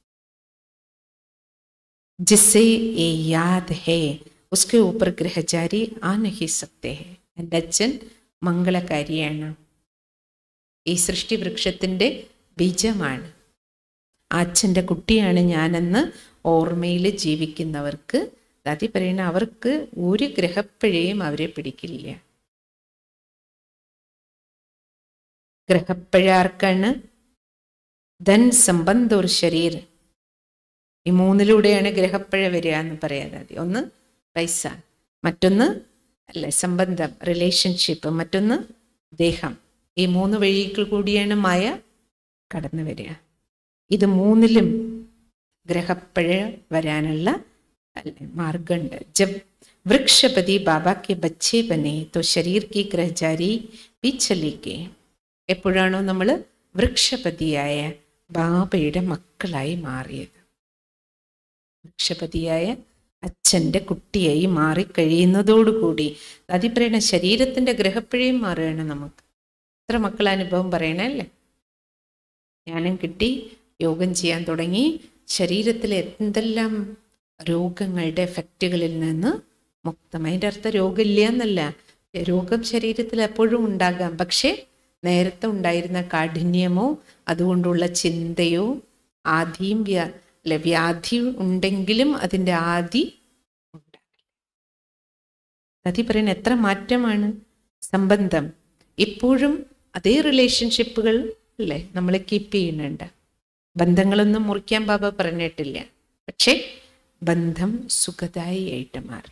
ജിസെ ഏ യാദ് ഹേ ഉസ്കെ ഊപ്പർ ഗ്രഹചാരി ആ നഹി സക്തേ ഹേ. എൻ്റെ അച്ഛൻ മംഗളകാരിയാണ്, ഈ സൃഷ്ടി വൃക്ഷത്തിൻ്റെ ബീജമാണ്. ആ അച്ഛൻ്റെ കുട്ടിയാണ് ഞാനെന്ന് ഓർമ്മയിൽ ജീവിക്കുന്നവർക്ക് ദാദി പറയുന്ന അവർക്ക് ഒരു ഗ്രഹപ്പിഴയും അവരെ പിടിക്കില്ല. ഗ്രഹപ്പിഴ ആർക്കാണ്? ധൻ, സമ്പന്ത് ഒരു ശരീർ, ഈ മൂന്നിലൂടെയാണ് ഗ്രഹപ്പിഴ വരിക എന്ന് പറയാം ദാദി. ഒന്ന് പൈസ, മറ്റൊന്ന് അല്ലെ സംബന്ധം, റിലേഷൻഷിപ്പ്, മറ്റൊന്ന് ദേഹം. ഈ മൂന്ന് വഴികൾ കൂടിയാണ് മായ കടന്നു വരിക. ഇത് മൂന്നിലും ഗ്രഹപ്പിഴ വരാനുള്ള അല്ലെ മാർഗമുണ്ട്. ജബ് വൃക്ഷപതി ബാബ കെ ബച്ചേ ബനെ തോ ശരീർ കി ഗ്രഹചാരി ബി ചലിക്കെ. എപ്പോഴാണോ നമ്മൾ വൃക്ഷപതിയായ ബാബയുടെ മക്കളായി മാറിയത്, വൃക്ഷപതിയായ അച്ഛൻ്റെ കുട്ടിയായി മാറിക്കഴിയുന്നതോടുകൂടി അതി പറയണ ശരീരത്തിൻ്റെ ഗ്രഹപ്പിഴയും മാറുകയാണ്. നമുക്ക് എത്ര മക്കളനുഭവം പറയണല്ലേ. ഞാനും കിട്ടി, യോഗം ചെയ്യാൻ തുടങ്ങി, ശരീരത്തിലെ എന്തെല്ലാം രോഗങ്ങളുടെ എഫക്റ്റുകളിൽ നിന്ന് മുക്തം. അതിൻ്റെ അർത്ഥം രോഗമില്ല എന്നല്ല, രോഗം ശരീരത്തിൽ എപ്പോഴും ഉണ്ടാകാം. പക്ഷേ നേരത്തെ ഉണ്ടായിരുന്ന കാഠിന്യമോ അതുകൊണ്ടുള്ള ചിന്തയോ ആദിയും വ്യാ അല്ലെ വ്യാധി ഉണ്ടെങ്കിലും അതിൻ്റെ ആദി ഉണ്ടാകില്ല. അതി പറയുന്ന എത്ര മാറ്റമാണ് സംബന്ധം. ഇപ്പോഴും അതേ റിലേഷൻഷിപ്പുകൾ അല്ലേ നമ്മൾ കീപ്പ് ചെയ്യുന്നുണ്ട്. ബന്ധങ്ങളൊന്നും മുറിക്കാൻ ബാബ പറഞ്ഞിട്ടില്ല. പക്ഷേ ബന്ധം സുഖദായി ആയിട്ട് മാറി.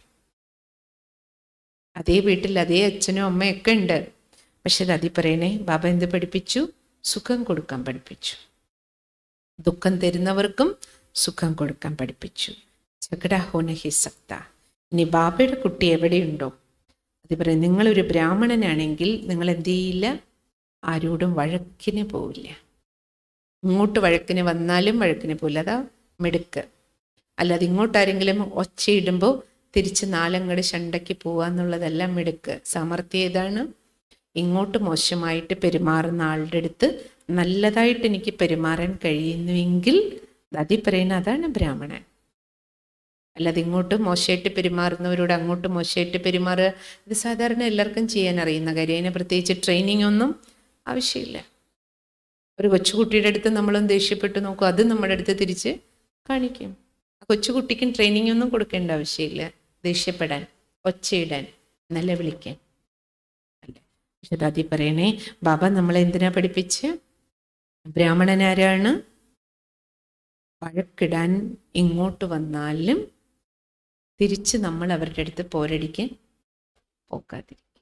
അതേ വീട്ടിൽ അതേ അച്ഛനും അമ്മയൊക്കെ ഉണ്ട്. പക്ഷെ അതി പറയണേ ബാബ എന്ത് പഠിപ്പിച്ചു? സുഖം കൊടുക്കാൻ പഠിപ്പിച്ചു. ദുഃഖം തരുന്നവർക്കും സുഖം കൊടുക്കാൻ പഠിപ്പിച്ചു. ഝഗഡ ഹോന ഹി സക്ത. ഇനി ബാബയുടെ കുട്ടി എവിടെയുണ്ടോ അത് പറയും, നിങ്ങളൊരു ബ്രാഹ്മണനാണെങ്കിൽ നിങ്ങൾ എന്ത് ചെയ്യില്ല? ആരോടും വഴക്കിന് പോവില്ല. ഇങ്ങോട്ട് വഴക്കിന് വന്നാലും വഴക്കിന് പോവില്ല. അതാ മിടുക്ക്. അല്ലാതെ ഇങ്ങോട്ടാരെങ്കിലും ഒച്ചയിടുമ്പോൾ തിരിച്ച് നാലങ്ങട് ശണ്ടയ്ക്ക് പോവുക എന്നുള്ളതല്ല മിടുക്ക്. സാമർത്ഥ്യം ഏതാണ്? ഇങ്ങോട്ട് മോശമായിട്ട് പെരുമാറുന്ന ആളുടെ അടുത്ത് നല്ലതായിട്ട് എനിക്ക് പെരുമാറാൻ കഴിയുന്നുവെങ്കിൽ അതി പറയുന്ന അതാണ് ബ്രാഹ്മണൻ. അല്ലാതെ ഇങ്ങോട്ട് മോശമായിട്ട് പെരുമാറുന്നവരോട് അങ്ങോട്ട് മോശമായിട്ട് പെരുമാറുക, ഇത് സാധാരണ എല്ലാവർക്കും ചെയ്യാൻ അറിയുന്ന കാര്യം. അതിന് പ്രത്യേകിച്ച് ട്രെയിനിങ് ഒന്നും ആവശ്യമില്ല. ഒരു കൊച്ചുകുട്ടിയുടെ അടുത്ത് നമ്മളൊന്ന് ദേഷ്യപ്പെട്ട് നോക്കും, അത് നമ്മുടെ അടുത്ത് തിരിച്ച് കാണിക്കും. ആ കൊച്ചുകുട്ടിക്കും ട്രെയിനിങ് ഒന്നും കൊടുക്കേണ്ട ആവശ്യമില്ല. ദേഷ്യപ്പെടാൻ, ഒച്ചയിടാൻ, നിലവിളിക്കാൻ അല്ല. പക്ഷെ ദാദി പറയണേ ബാബ നമ്മളെ എന്തിനാ പഠിപ്പിച്ച്? ബ്രാഹ്മണനാരാണ്? വഴക്കിടാൻ ഇങ്ങോട്ട് വന്നാലും തിരിച്ച് നമ്മൾ അവരുടെ അടുത്ത് പോരടിക്കാൻ പോക്കാതിരിക്കുക.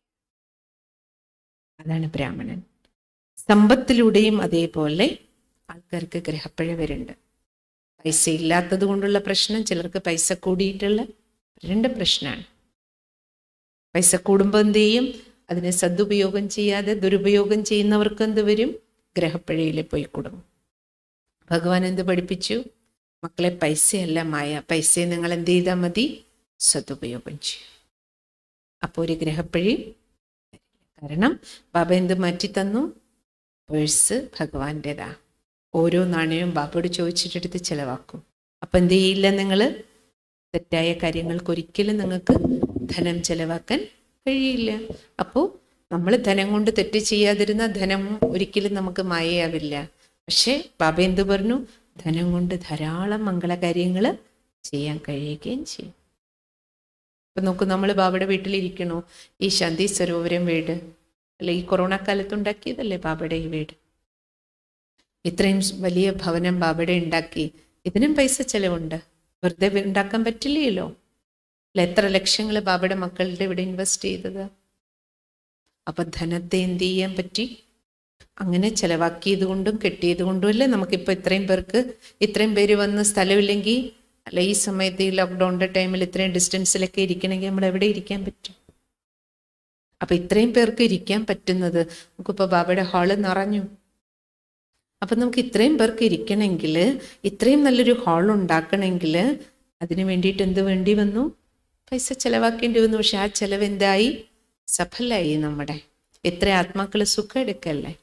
അതാണ് ബ്രാഹ്മണൻ. സമ്പത്തിലൂടെയും അതേപോലെ ആൾക്കാർക്ക് ഗ്രഹപ്പിഴ വരുന്നുണ്ട്. പൈസ ഇല്ലാത്തത് കൊണ്ടുള്ള പ്രശ്നം, ചിലർക്ക് പൈസ കൂടിയിട്ടുള്ള രണ്ട് പ്രശ്നമാണ്. പൈസ കൂടുമ്പോൾ എന്ത് ചെയ്യും? അതിനെ സദുപയോഗം ചെയ്യാതെ ദുരുപയോഗം ചെയ്യുന്നവർക്ക് എന്ത് വരും? ഗ്രഹപ്പിഴയിൽ പോയി കൊടുക്കും. ഭഗവാൻ എന്ത് പഠിപ്പിച്ചു? മക്കളെ പൈസയല്ല മായ, പൈസയെ നിങ്ങൾ എന്ത് ചെയ്താൽ മതി? സദുപയോഗം ചെയ്യും. അപ്പോൾ ഒരു ഗ്രഹപ്പിഴയും. കാരണം ബാബ എന്ത് മാറ്റി തന്നു? പേഴ്സ് ഭഗവാന്റേതാ. ഓരോ നാണയവും ബാബയോട് ചോദിച്ചിട്ടെടുത്ത് ചിലവാക്കും. അപ്പം എന്ത് ചെയ്യില്ല? നിങ്ങൾ തെറ്റായ കാര്യങ്ങൾക്ക് ഒരിക്കലും നിങ്ങൾക്ക് ധനം ചിലവാക്കാൻ കഴിയില്ല. അപ്പോൾ നമ്മൾ ധനം കൊണ്ട് തെറ്റ് ചെയ്യാതിരുന്ന ധനം ഒരിക്കലും നമുക്ക് മായയാവില്ല. പക്ഷേ ബാബ എന്ത് പറഞ്ഞു? ധനം കൊണ്ട് ധാരാളം മംഗളകാര്യങ്ങൾ ചെയ്യാൻ കഴിയുകയും ചെയ്യും. അപ്പം നോക്കൂ, നമ്മൾ ബാബയുടെ വീട്ടിലിരിക്കണോ? ഈ ശാന്തി സരോവരം വീട് അല്ലെ ഈ കൊറോണ കാലത്ത് ഉണ്ടാക്കിയതല്ലേ ബാബയുടെ ഈ വീട്. ഇത്രയും വലിയ ഭവനം ബാബയുടെ ഉണ്ടാക്കി. ഇതിനും പൈസ ചിലവുണ്ട്. വെറുതെ ഉണ്ടാക്കാൻ പറ്റില്ലല്ലോ. അല്ല, എത്ര ലക്ഷങ്ങൾ ബാബയുടെ മക്കളുടെ ഇവിടെ ഇൻവെസ്റ്റ് ചെയ്തത്. അപ്പം ധനത്തെ എന്ത് ചെയ്യാൻ പറ്റി? അങ്ങനെ ചിലവാക്കിയത് കൊണ്ടും കെട്ടിയത് കൊണ്ടും അല്ലേ നമുക്കിപ്പോൾ ഇത്രയും പേർക്ക് ഇത്രയും പേര് വന്ന് സ്ഥലമില്ലെങ്കിൽ അല്ല ഈ സമയത്ത് ഈ ലോക്ക്ഡൗണിൻ്റെ ടൈമിൽ ഇത്രയും ഡിസ്റ്റൻസിലൊക്കെ ഇരിക്കണമെങ്കിൽ നമ്മൾ എവിടെ ഇരിക്കാൻ പറ്റും? അപ്പം ഇത്രയും പേർക്ക് ഇരിക്കാൻ പറ്റുന്നത് നമുക്കിപ്പോൾ ബാബയുടെ ഹാള് നിറഞ്ഞു. അപ്പം നമുക്ക് ഇത്രയും പേർക്ക് ഇരിക്കണമെങ്കിൽ, ഇത്രയും നല്ലൊരു ഹാൾ ഉണ്ടാക്കണമെങ്കിൽ അതിന് വേണ്ടിയിട്ട് എന്ത് വേണ്ടി വന്നു? പൈസ ചിലവാക്കേണ്ടി വന്നു. പക്ഷെ ആ ചിലവ് എന്തായി? സഫലമായി. നമ്മുടെ എത്ര ആത്മാക്കൾ സുഖം എടുക്കല്ലേ.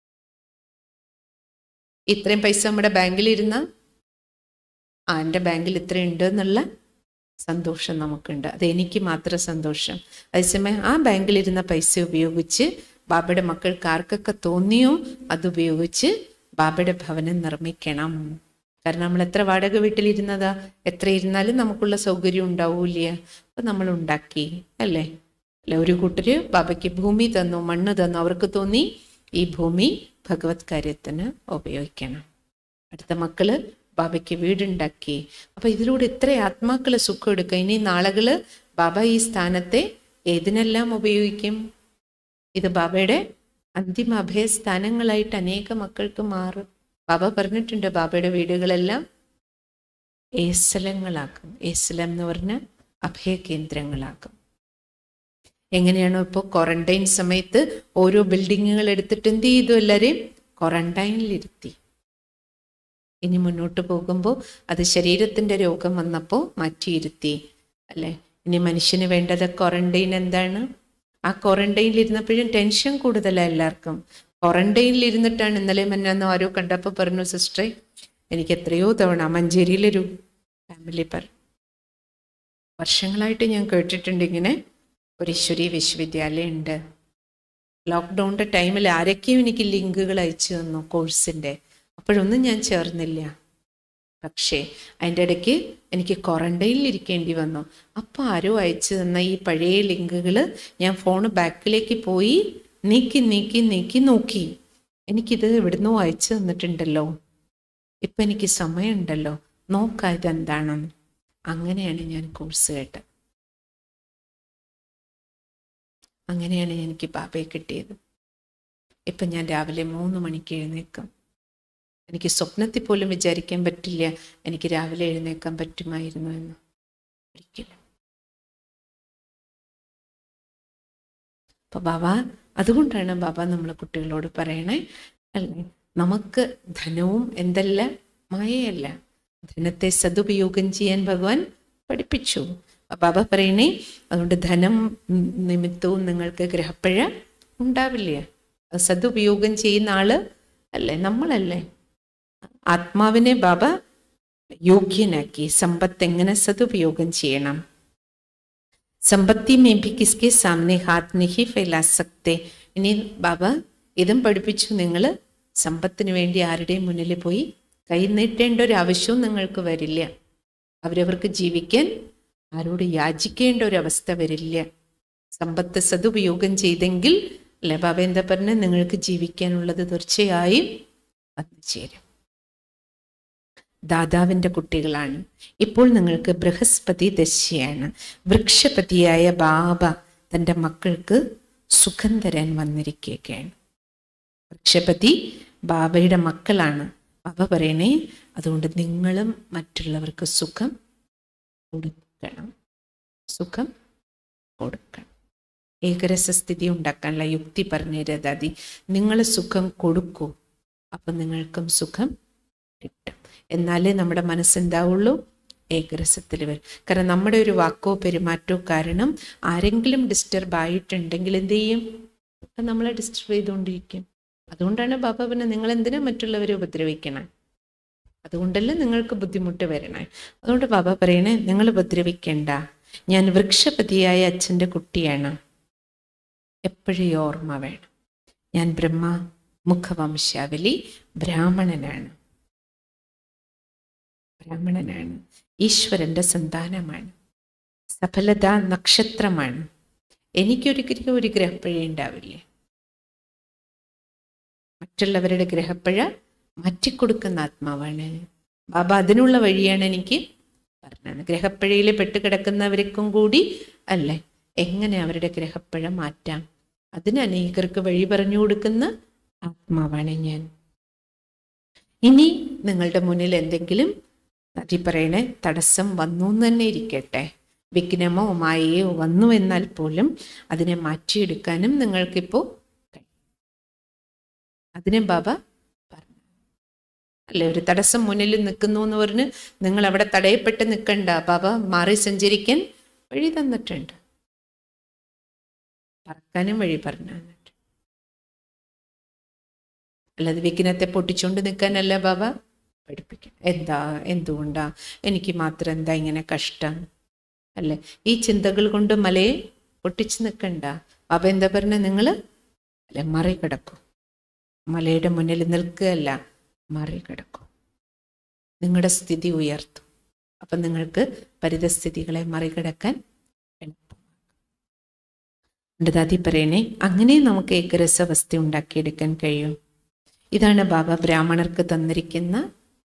ഇത്രയും പൈസ നമ്മുടെ ബാങ്കിലിരുന്ന ആ എൻ്റെ ബാങ്കിൽ ഇത്രയുണ്ട് എന്നുള്ള സന്തോഷം നമുക്കുണ്ട്. അതെനിക്ക് മാത്രം സന്തോഷം. അതേസമയം ആ ബാങ്കിലിരുന്ന പൈസ ഉപയോഗിച്ച് ബാബയുടെ മക്കൾക്ക് ആർക്കൊക്കെ തോന്നിയോ അതുപയോഗിച്ച് ബാബയുടെ ഭവനം നിർമ്മിക്കണം. കാരണം നമ്മൾ എത്ര വാടക വീട്ടിലിരുന്നതാ, എത്ര ഇരുന്നാലും നമുക്കുള്ള സൗകര്യം ഉണ്ടാവൂല. അപ്പം നമ്മൾ ഉണ്ടാക്കി അല്ലേ. അല്ല, ഒരു കൂട്ടര് ബാബയ്ക്ക് ഭൂമി തന്നു, മണ്ണ് തന്നു. അവർക്ക് തോന്നി ഈ ഭൂമി ഭഗവത് കാര്യത്തിന് ഉപയോഗിക്കണം. അടുത്ത മക്കള് ബാബയ്ക്ക് വീടുണ്ടാക്കി. അപ്പൊ ഇതിലൂടെ എത്ര ആത്മാക്കള് സുഖം എടുക്കുക. ഇനി നാളുകള് ബാബ ഈ സ്ഥാനത്തെ ഏതിനെല്ലാം ഉപയോഗിക്കും? ഇത് ബാബയുടെ അന്തിമ അഭയസ്ഥാനങ്ങളായിട്ട് അനേക മക്കൾക്ക് മാറും. ബാബ പറഞ്ഞിട്ടുണ്ട് ബാബയുടെ വീടുകളെല്ലാം ഏസലങ്ങളാക്കും. ഏസലം എന്ന് പറഞ്ഞ അഭയ കേന്ദ്രങ്ങളാക്കും. എങ്ങനെയാണോ ഇപ്പോൾ ക്വാറന്റൈൻ സമയത്ത് ഓരോ ബിൽഡിങ്ങുകൾ എടുത്തിട്ട് എന്ത് ചെയ്തു? എല്ലാവരെയും ക്വാറന്റൈനിലിരുത്തി. ഇനി മുന്നോട്ട് പോകുമ്പോൾ അത് ശരീരത്തിൻ്റെ രോഗം വന്നപ്പോൾ മാറ്റിയിരുത്തി അല്ലേ. ഇനി മനുഷ്യന് വേണ്ടത് ക്വാറന്റൈൻ എന്താണ്? ആ ക്വാറന്റൈനിൽ ഇരുന്നപ്പോഴും ടെൻഷൻ കൂടുതലാണ് എല്ലാവർക്കും. ക്വാറന്റൈനിൽ ഇരുന്നിട്ടാണ് ഇന്നലെ മന്നാന്ന് ആരോ കണ്ടപ്പോൾ പറഞ്ഞു, സിസ്റ്ററെ എനിക്ക് എത്രയോ തവണ മഞ്ചേരിയിലൊരു ഫാമിലി പറഞ്ഞു വർഷങ്ങളായിട്ട് ഞാൻ കേട്ടിട്ടുണ്ട് ഇങ്ങനെ ഒരു ഈശ്വരീയ വിശ്വവിദ്യാലയം ഉണ്ട്. ലോക്ക്ഡൗണിൻ്റെ ടൈമിൽ ആരൊക്കെയും എനിക്ക് ലിങ്കുകൾ അയച്ചു തന്നു കോഴ്സിൻ്റെ. അപ്പോഴൊന്നും ഞാൻ ചേർന്നില്ല. പക്ഷേ അതിൻ്റെ ഇടയ്ക്ക് എനിക്ക് ക്വാറൻറ്റൈനിൽ ഇരിക്കേണ്ടി വന്നു. അപ്പോൾ ആരോ അയച്ചു തന്ന ഈ പഴയ ലിങ്കുകൾ ഞാൻ ഫോൺ ബാക്കിലേക്ക് പോയി നീക്കി നീക്കി നീക്കി നോക്കി. എനിക്കിത് എവിടുന്നോ അയച്ചു തന്നിട്ടുണ്ടല്ലോ, ഇപ്പം എനിക്ക് സമയമുണ്ടല്ലോ, നോക്കാം ഇതെന്താണെന്ന്. അങ്ങനെയാണ് ഞാൻ കോഴ്സ് കേട്ടത്. അങ്ങനെയാണ് എനിക്ക് ബാബയെ കിട്ടിയത്. ഇപ്പം ഞാൻ രാവിലെ മൂന്ന് മണിക്ക് എഴുന്നേൽക്കും. എനിക്ക് സ്വപ്നത്തിൽ പോലും വിചാരിക്കാൻ പറ്റില്ല എനിക്ക് രാവിലെ എഴുന്നേൽക്കാൻ പറ്റുമായിരുന്നു എന്ന്. ഒരിക്കലും. അപ്പോൾ ബാബ, അതുകൊണ്ടാണ് ബാബ നമ്മളെ കുട്ടികളോട് പറയണേ, അല്ലേ, നമുക്ക് ധനവും എന്തല്ല, മായയല്ല. ധനത്തെ സദുപയോഗം ചെയ്യാൻ ഭഗവാൻ പഠിപ്പിച്ചു. ബാബ പറയണേ, അതുകൊണ്ട് ധനം നിമിത്തവും നിങ്ങൾക്ക് ഗ്രഹപ്പിഴ ഉണ്ടാവില്ല. സദുപയോഗം ചെയ്യുന്ന ആള് അല്ലേ, നമ്മളല്ലേ. ആത്മാവിനെ ബാബ യോഗ്യനാക്കി സമ്പത്ത് എങ്ങനെ സദുപയോഗം ചെയ്യണം. സമ്പത്തി മേ ഭി കിസ്കെ സാമനെ ഹാത്ത് നഹി ഫൈലാ സക്തേ. ഇനി ബാബ ഇതും പഠിപ്പിച്ചു, നിങ്ങൾ സമ്പത്തിന് വേണ്ടി ആരുടെയും മുന്നിൽ പോയി കൈ നീട്ടേണ്ട ഒരു ആവശ്യവും നിങ്ങൾക്ക് വരില്ല. അവരവർക്ക് ജീവിക്കാൻ ആരോട് യാചിക്കേണ്ട ഒരവസ്ഥ വരില്ല. സമ്പത്ത് സദുപയോഗം ചെയ്തെങ്കിൽ അല്ലെ ബാബ എന്താ പറഞ്ഞ, നിങ്ങൾക്ക് ജീവിക്കാനുള്ളത് തീർച്ചയായും വന്നു ചേരും. ദാതാവിൻ്റെ കുട്ടികളാണ്. ഇപ്പോൾ നിങ്ങൾക്ക് ബൃഹസ്പതി ദശയാണ്. വൃക്ഷപതിയായ ബാബ തൻ്റെ മക്കൾക്ക് സുഖം തരാൻ വന്നിരിക്കുകയാണ്. വൃക്ഷപതി ബാബയുടെ മക്കളാണ്. ബാബ പറയണേ, അതുകൊണ്ട് നിങ്ങളും മറ്റുള്ളവർക്ക് സുഖം കൊടുക്കണം, സുഖം കൊടുക്കണം. ഏകരസസ്ഥിതി ഉണ്ടാക്കാനുള്ള യുക്തി പറഞ്ഞു തരാതി. നിങ്ങൾ സുഖം കൊടുക്കൂ, അപ്പം നിങ്ങൾക്കും സുഖം കിട്ടും. എന്നാലേ നമ്മുടെ മനസ്സെന്താവുള്ളൂ, ഏകരസത്തിൽ വരും. കാരണം നമ്മുടെ ഒരു വാക്കോ പെരുമാറ്റോ കാരണം ആരെങ്കിലും ഡിസ്റ്റർബ് ആയിട്ടുണ്ടെങ്കിൽ എന്ത് ചെയ്യും, അപ്പം നമ്മളെ ഡിസ്റ്റർബ് ചെയ്തുകൊണ്ടിരിക്കും. അതുകൊണ്ടാണ് ബാബ പിന്നെ നിങ്ങൾ എന്തിനാ മറ്റുള്ളവരെ ഉപദ്രവിക്കണം, അതുകൊണ്ടല്ലേ നിങ്ങൾക്ക് ബുദ്ധിമുട്ട് വരണേ. അതുകൊണ്ട് ബാബ പറയണേ, നിങ്ങൾ ഉപദ്രവിക്കേണ്ട, ഞാൻ വൃക്ഷപതിയായ അച്ഛൻ്റെ കുട്ടിയാണ്. എപ്പോഴും ഓർമ്മ വേണം, ഞാൻ ബ്രഹ്മ മുഖവംശാവലി ബ്രാഹ്മണനാണ്. ബ്രാഹ്മണനാണ്, ഈശ്വരൻ്റെ സന്താനമാണ്, സഫലത നക്ഷത്രമാണ്. എനിക്കൊരിക്കലും ഒരു ഗ്രഹപ്പിഴ ഉണ്ടാവില്ലേ. മറ്റുള്ളവരുടെ ഗ്രഹപ്പിഴ മാറ്റിക്കൊടുക്കുന്ന ആത്മാവാണ് ബാബ. അതിനുള്ള വഴിയാണ് എനിക്ക് പറഞ്ഞത്. ഗ്രഹപ്പിഴയിൽ പെട്ടുകിടക്കുന്നവർക്കും കൂടി അല്ലേ എങ്ങനെ അവരുടെ ഗ്രഹപ്പിഴ മാറ്റാം, അതിന് അനേകർക്ക് വഴി പറഞ്ഞു കൊടുക്കുന്ന ആത്മാവാണ് ഞാൻ. ഇനി നിങ്ങളുടെ മുന്നിൽ എന്തെങ്കിലും അതി പറയണേ തടസ്സം വന്നു എന്ന് തന്നെ ഇരിക്കട്ടെ, വിഘ്നമോ മായയോ വന്നു എന്നാൽ പോലും അതിനെ മാറ്റിയെടുക്കാനും നിങ്ങൾക്കിപ്പോൾ കഴിയും. അതിനെ ബാബ പറഞ്ഞു അല്ലെ. ഒരു തടസ്സം മുന്നിൽ നിൽക്കുന്നു എന്ന് പറഞ്ഞ് നിങ്ങൾ അവിടെ തടയപ്പെട്ട് നിൽക്കണ്ട, ബാബ മാറി സഞ്ചരിക്കാൻ വഴി തന്നിട്ടുണ്ട്, പറക്കാനും വഴി പറഞ്ഞു തന്നിട്ടുണ്ട്. അല്ലാതെ വിഘ്നത്തെ പൊട്ടിച്ചുകൊണ്ട് നിൽക്കാനല്ല ബാബ പഠിപ്പിക്കണം. എന്താ, എന്തുകൊണ്ടാ എനിക്ക് മാത്രം എന്താ ഇങ്ങനെ കഷ്ടം അല്ലേ, ഈ ചിന്തകൾ കൊണ്ട് മലയെ പൊട്ടിച്ച് നിൽക്കണ്ട. ബാബ എന്താ പറഞ്ഞ, നിങ്ങൾ അല്ലെ മറികടക്കും, മലയുടെ മുന്നിൽ നിൽക്കുകയല്ല, മറികടക്കും, നിങ്ങളുടെ സ്ഥിതി ഉയർത്തും. അപ്പം നിങ്ങൾക്ക് പരിതസ്ഥിതികളെ മറികടക്കാൻ എളുപ്പമാകും. ദാദി പറയണേ, അങ്ങനെ നമുക്ക് ഏകരസാവസ്ഥ ഉണ്ടാക്കിയെടുക്കാൻ കഴിയും. ഇതാണ് ബാബ ബ്രാഹ്മണർക്ക് തന്നിരിക്കുന്ന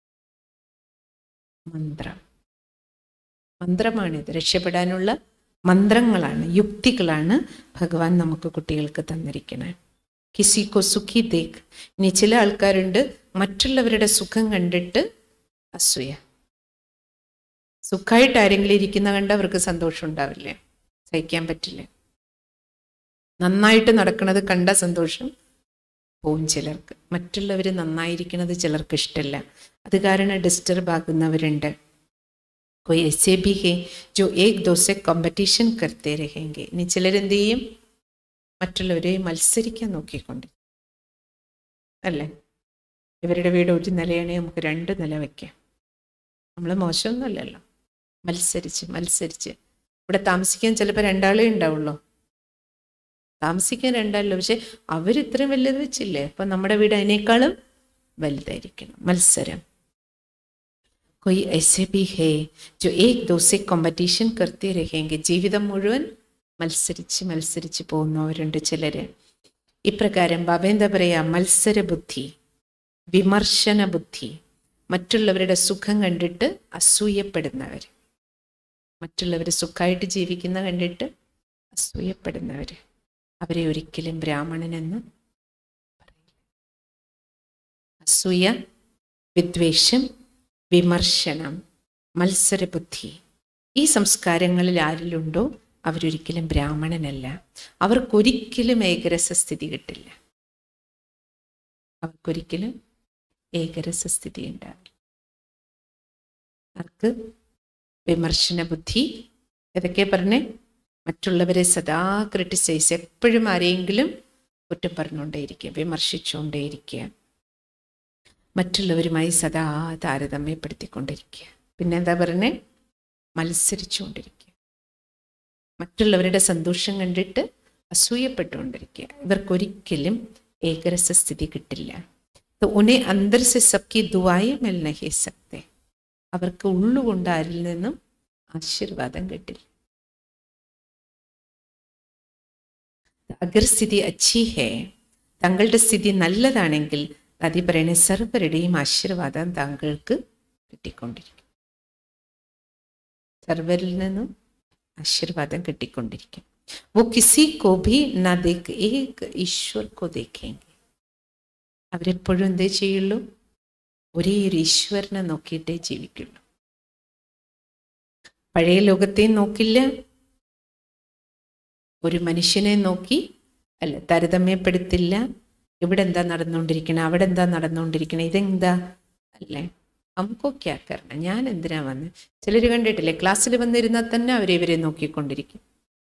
മന്ത്രം. മന്ത്രമാണിത്, രക്ഷപ്പെടാനുള്ള മന്ത്രങ്ങളാണ്, യുക്തികളാണ് ഭഗവാൻ നമുക്ക് കുട്ടികൾക്ക് തന്നിരിക്കുന്നത്. കിസിക്കോ സുഖി ദേഖ്. ഇനി ചില ആൾക്കാരുണ്ട് മറ്റുള്ളവരുടെ സുഖം കണ്ടിട്ട് അസൂയ. സുഖമായിട്ട് ആരെങ്കിലും ഇരിക്കുന്ന കണ്ട് അവർക്ക് സന്തോഷം ഉണ്ടാവില്ലേ, സഹിക്കാൻ പറ്റില്ല. നന്നായിട്ട് നടക്കുന്നത് കണ്ട സന്തോഷം പോവും ചിലർക്ക്. മറ്റുള്ളവർ നന്നായിരിക്കുന്നത് ചിലർക്ക് ഇഷ്ടമല്ല, അത് കാരണം ഡിസ്റ്റർബ് ആകുന്നവരുണ്ട്. कोई ऐसे भी है जो एक दो से कॉम्पिटिशन करते रहेंगे. ഇനി ചിലരെന്ത് ചെയ്യും, മറ്റുള്ളവരെ മത്സരിക്കാൻ നോക്കിക്കൊണ്ട് അല്ലേ. ഇവരുടെ വീട് ഒരു നിലയാണെങ്കിൽ നമുക്ക് രണ്ട് നില വയ്ക്കാം, നമ്മൾ മോശമൊന്നുമല്ലല്ലോ. മത്സരിച്ച് മത്സരിച്ച് ഇവിടെ താമസിക്കാൻ ചിലപ്പോൾ രണ്ടാളേ ഉണ്ടാവുള്ളൂ, താമസിക്കാൻ രണ്ടാളല്ലോ, പക്ഷെ അവരിത്രയും വലുത് വെച്ചില്ലേ, അപ്പം നമ്മുടെ വീട് അതിനേക്കാളും വലുതായിരിക്കണം. മത്സരം. कोई ऐसे भी है जो एक दो से कॉम्पिटिशन करते रहेंगे. ജീവിതം മുഴുവൻ മത്സരിച്ച് മത്സരിച്ച് പോകുന്നവരുണ്ട് ചിലര്. ഇപ്രകാരം ബാബ എന്താ പറയുക, മത്സര ബുദ്ധി, വിമർശന ബുദ്ധി, മറ്റുള്ളവരുടെ സുഖം കണ്ടിട്ട് അസൂയപ്പെടുന്നവർ, മറ്റുള്ളവർ സുഖമായിട്ട് ജീവിക്കുന്ന കണ്ടിട്ട് അസൂയപ്പെടുന്നവർ, അവരെ ഒരിക്കലും ബ്രാഹ്മണനെന്ന് പറയില്ല. അസൂയ, വിദ്വേഷം, വിമർശനം, മത്സരബുദ്ധി, ഈ സംസ്കാരങ്ങളിൽ ആരിലുണ്ടോ അവരൊരിക്കലും ബ്രാഹ്മണനല്ല. അവർക്കൊരിക്കലും ഏകരസസ്ഥിതി കിട്ടില്ല, അവർക്കൊരിക്കലും ഏകരസസ്ഥിതി ഉണ്ടാവില്ല. അവർക്ക് വിമർശന ബുദ്ധി, ഇതൊക്കെ പറഞ്ഞേ, മറ്റുള്ളവരെ സദാ ക്രിട്ടിസൈസ്, എപ്പോഴും ആരെങ്കിലും കുറ്റം പറഞ്ഞുകൊണ്ടേയിരിക്കുക, വിമർശിച്ചുകൊണ്ടേയിരിക്കുക, മറ്റുള്ളവരുമായി സദാ താരതമ്യപ്പെടുത്തിക്കൊണ്ടിരിക്കുക. പിന്നെ എന്താ പറഞ്ഞേ, മത്സരിച്ചുകൊണ്ടിരിക്കുക, മറ്റുള്ളവരുടെ സന്തോഷം കണ്ടിട്ട് അസൂയപ്പെട്ടുകൊണ്ടിരിക്കുക. ഇവർക്കൊരിക്കലും ഏകരസസ്ഥിതി കിട്ടില്ല. ഉന്നെ അന്തർ സെ സബ്കി ദുആയേ മിൽ നഹീ സക്തേ, അവർക്ക് ഉള്ളുകൊണ്ട് ആരിൽ നിന്നും ആശീർവാദം കിട്ടില്ല. അഗർ സ്ഥിതി അച്ചി ഹേ, താങ്കളുടെ സ്ഥിതി നല്ലതാണെങ്കിൽ ദാദി പറയണേ സർവരുടെയും ആശീർവാദം താങ്കൾക്ക് കിട്ടിക്കൊണ്ടിരിക്കും, സർവരിൽ നിന്നും ആശീർവാദം കിട്ടിക്കൊണ്ടിരിക്കും. वो किसी को भी ना देख एक ईश्वर को देखेंगे, അവരെപ്പോഴും എന്തേ ചെയ്യുള്ളൂ, ഒരേ ഒരു ഈശ്വരനെ നോക്കിയിട്ടേ ജീവിക്കുള്ളൂ. പഴയ ലോകത്തെയും നോക്കില്ല, ഒരു മനുഷ്യനെ നോക്കി അല്ല താരതമ്യപ്പെടുത്തില്ല. ഇവിടെ എന്താ നടന്നുകൊണ്ടിരിക്കണേ, അവിടെ എന്താ നടന്നുകൊണ്ടിരിക്കണേ, ഇതെന്താ അല്ലേ, അമുക്കോ ക്യാ കരണം, ഞാൻ എന്തിനാ വന്ന്. ചിലർ കണ്ടിട്ടില്ലേ, ക്ലാസ്സിൽ വന്നിരുന്നാൽ തന്നെ അവരെ ഇവരെ നോക്കിക്കൊണ്ടിരിക്കും.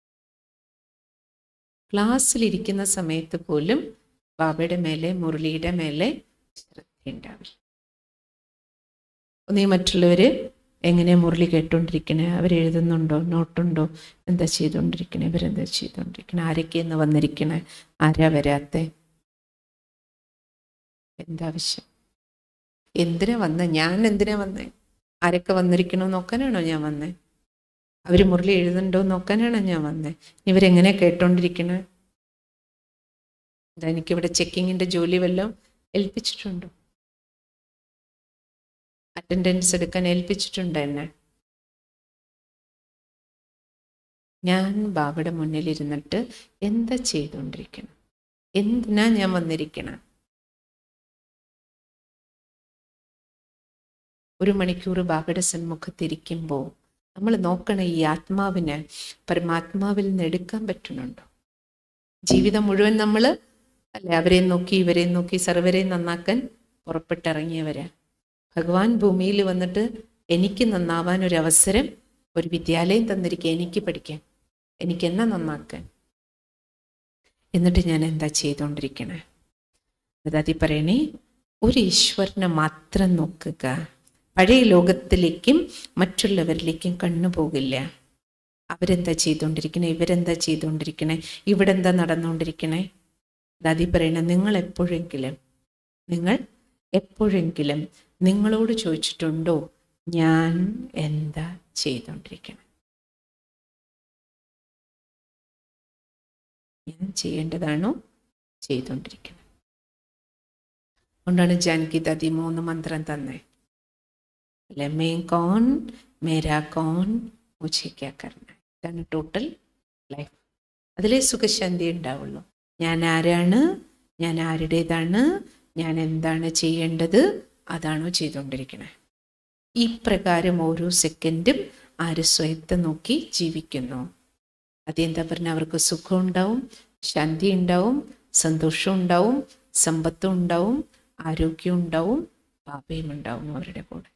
ക്ലാസ്സിലിരിക്കുന്ന സമയത്ത് പോലും ബാബയുടെ മേലെ, മുരളിയുടെ മേലെ ശ്രദ്ധയുണ്ടാവില്ല. ഒന്നീ മറ്റുള്ളവർ എങ്ങനെ മുരളി കേട്ടുകൊണ്ടിരിക്കണേ, അവരെഴുതുന്നുണ്ടോ, നോട്ടുണ്ടോ, എന്താ ചെയ്തുകൊണ്ടിരിക്കണേ, ഇവരെന്താ ചെയ്തുകൊണ്ടിരിക്കണേ, ആരൊക്കെയെന്ന് വന്നിരിക്കണേ, ആരാ വരാത്തെ, എന്താവശ്യം, എന്തിനാ വന്നേ, ഞാൻ എന്തിനാ വന്നേ, ആരൊക്കെ വന്നിരിക്കണോ നോക്കാനാണോ ഞാൻ വന്നേ, അവർ മുരളി എഴുതുന്നുണ്ടോ നോക്കാനാണോ ഞാൻ വന്നേ, ഇവരെങ്ങനെ കേട്ടോണ്ടിരിക്കണേ, എന്താ എനിക്കിവിടെ ചെക്കിങ്ങിൻ്റെ ജോലി വല്ലതും ഏൽപ്പിച്ചിട്ടുണ്ടോ, അറ്റൻഡൻസ് എടുക്കാൻ ഏൽപ്പിച്ചിട്ടുണ്ടോ എന്നെ. ഞാൻ ബാബയുടെ മുന്നിലിരുന്നിട്ട് എന്താ ചെയ്തുകൊണ്ടിരിക്കണം, എന്തിനാ ഞാൻ വന്നിരിക്കണം. ഒരു മണിക്കൂർ ബാബയുടെ സന്മുഖത്തിരിക്കുമ്പോൾ നമ്മൾ നോക്കണം, ഈ ആത്മാവിന് പരമാത്മാവിൽ നിന്ന് എടുക്കാൻ പറ്റുന്നുണ്ടോ. ജീവിതം മുഴുവൻ നമ്മൾ അല്ലെ അവരെ നോക്കി ഇവരെ നോക്കി സർവരെ നന്നാക്കാൻ പുറപ്പെട്ടിറങ്ങിയവരാ. ഭഗവാൻ ഭൂമിയിൽ വന്നിട്ട് എനിക്ക് നന്നാവാൻ ഒരു അവസരം, ഒരു വിദ്യാലയം തന്നിരിക്കുക, എനിക്ക് പഠിക്കാൻ, എനിക്ക് എന്നെ നന്നാക്കാൻ. എന്നിട്ട് ഞാൻ എന്താ ചെയ്തുകൊണ്ടിരിക്കണേ. അതാതി പറയണേ, ഒരു ഈശ്വരനെ മാത്രം നോക്കുക, പഴയ ലോകത്തിലേക്കും മറ്റുള്ളവരിലേക്കും കണ്ണുപോകില്ല. അവരെന്താ ചെയ്തുകൊണ്ടിരിക്കണേ, ഇവരെന്താ ചെയ്തുകൊണ്ടിരിക്കണേ, ഇവിടെ എന്താ നടന്നുകൊണ്ടിരിക്കണേ. ദാദി പറയണ, നിങ്ങൾ എപ്പോഴെങ്കിലും നിങ്ങൾ എപ്പോഴെങ്കിലും നിങ്ങളോട് ചോദിച്ചിട്ടുണ്ടോ, ഞാൻ എന്താ ചെയ്തുകൊണ്ടിരിക്കണേ, ഞാൻ ചെയ്യേണ്ടതാണോ ചെയ്തുകൊണ്ടിരിക്കണം. അതുകൊണ്ടാണ് ജാനകി ദാദി മൂന്ന് മന്ത്രം തന്നെ അല്ലെ, മേ കോൺ, മേരാ കോൺ, മുझे क्या करना. ഇതാണ് ടോട്ടൽ ലൈഫ്. അതിലേ സുഖശാന്തി ഉണ്ടാവുള്ളൂ. ഞാൻ ആരാണ്, ഞാൻ ആരുടേതാണ്, ഞാൻ എന്താണ് ചെയ്യേണ്ടത്, അതാണോ ചെയ്തുകൊണ്ടിരിക്കണേ. ഈ പ്രകാരം ഓരോ സെക്കൻഡും ആര് സ്വയത്തെ നോക്കി ജീവിക്കുന്നു, അതെന്താ പറഞ്ഞാൽ അവർക്ക് സുഖം ഉണ്ടാവും, ശാന്തി ഉണ്ടാവും, സന്തോഷം ഉണ്ടാവും, സമ്പത്തും ഉണ്ടാവും, ആരോഗ്യം ഉണ്ടാവും, പാപയും ഉണ്ടാവും അവരുടെ കൂടെ.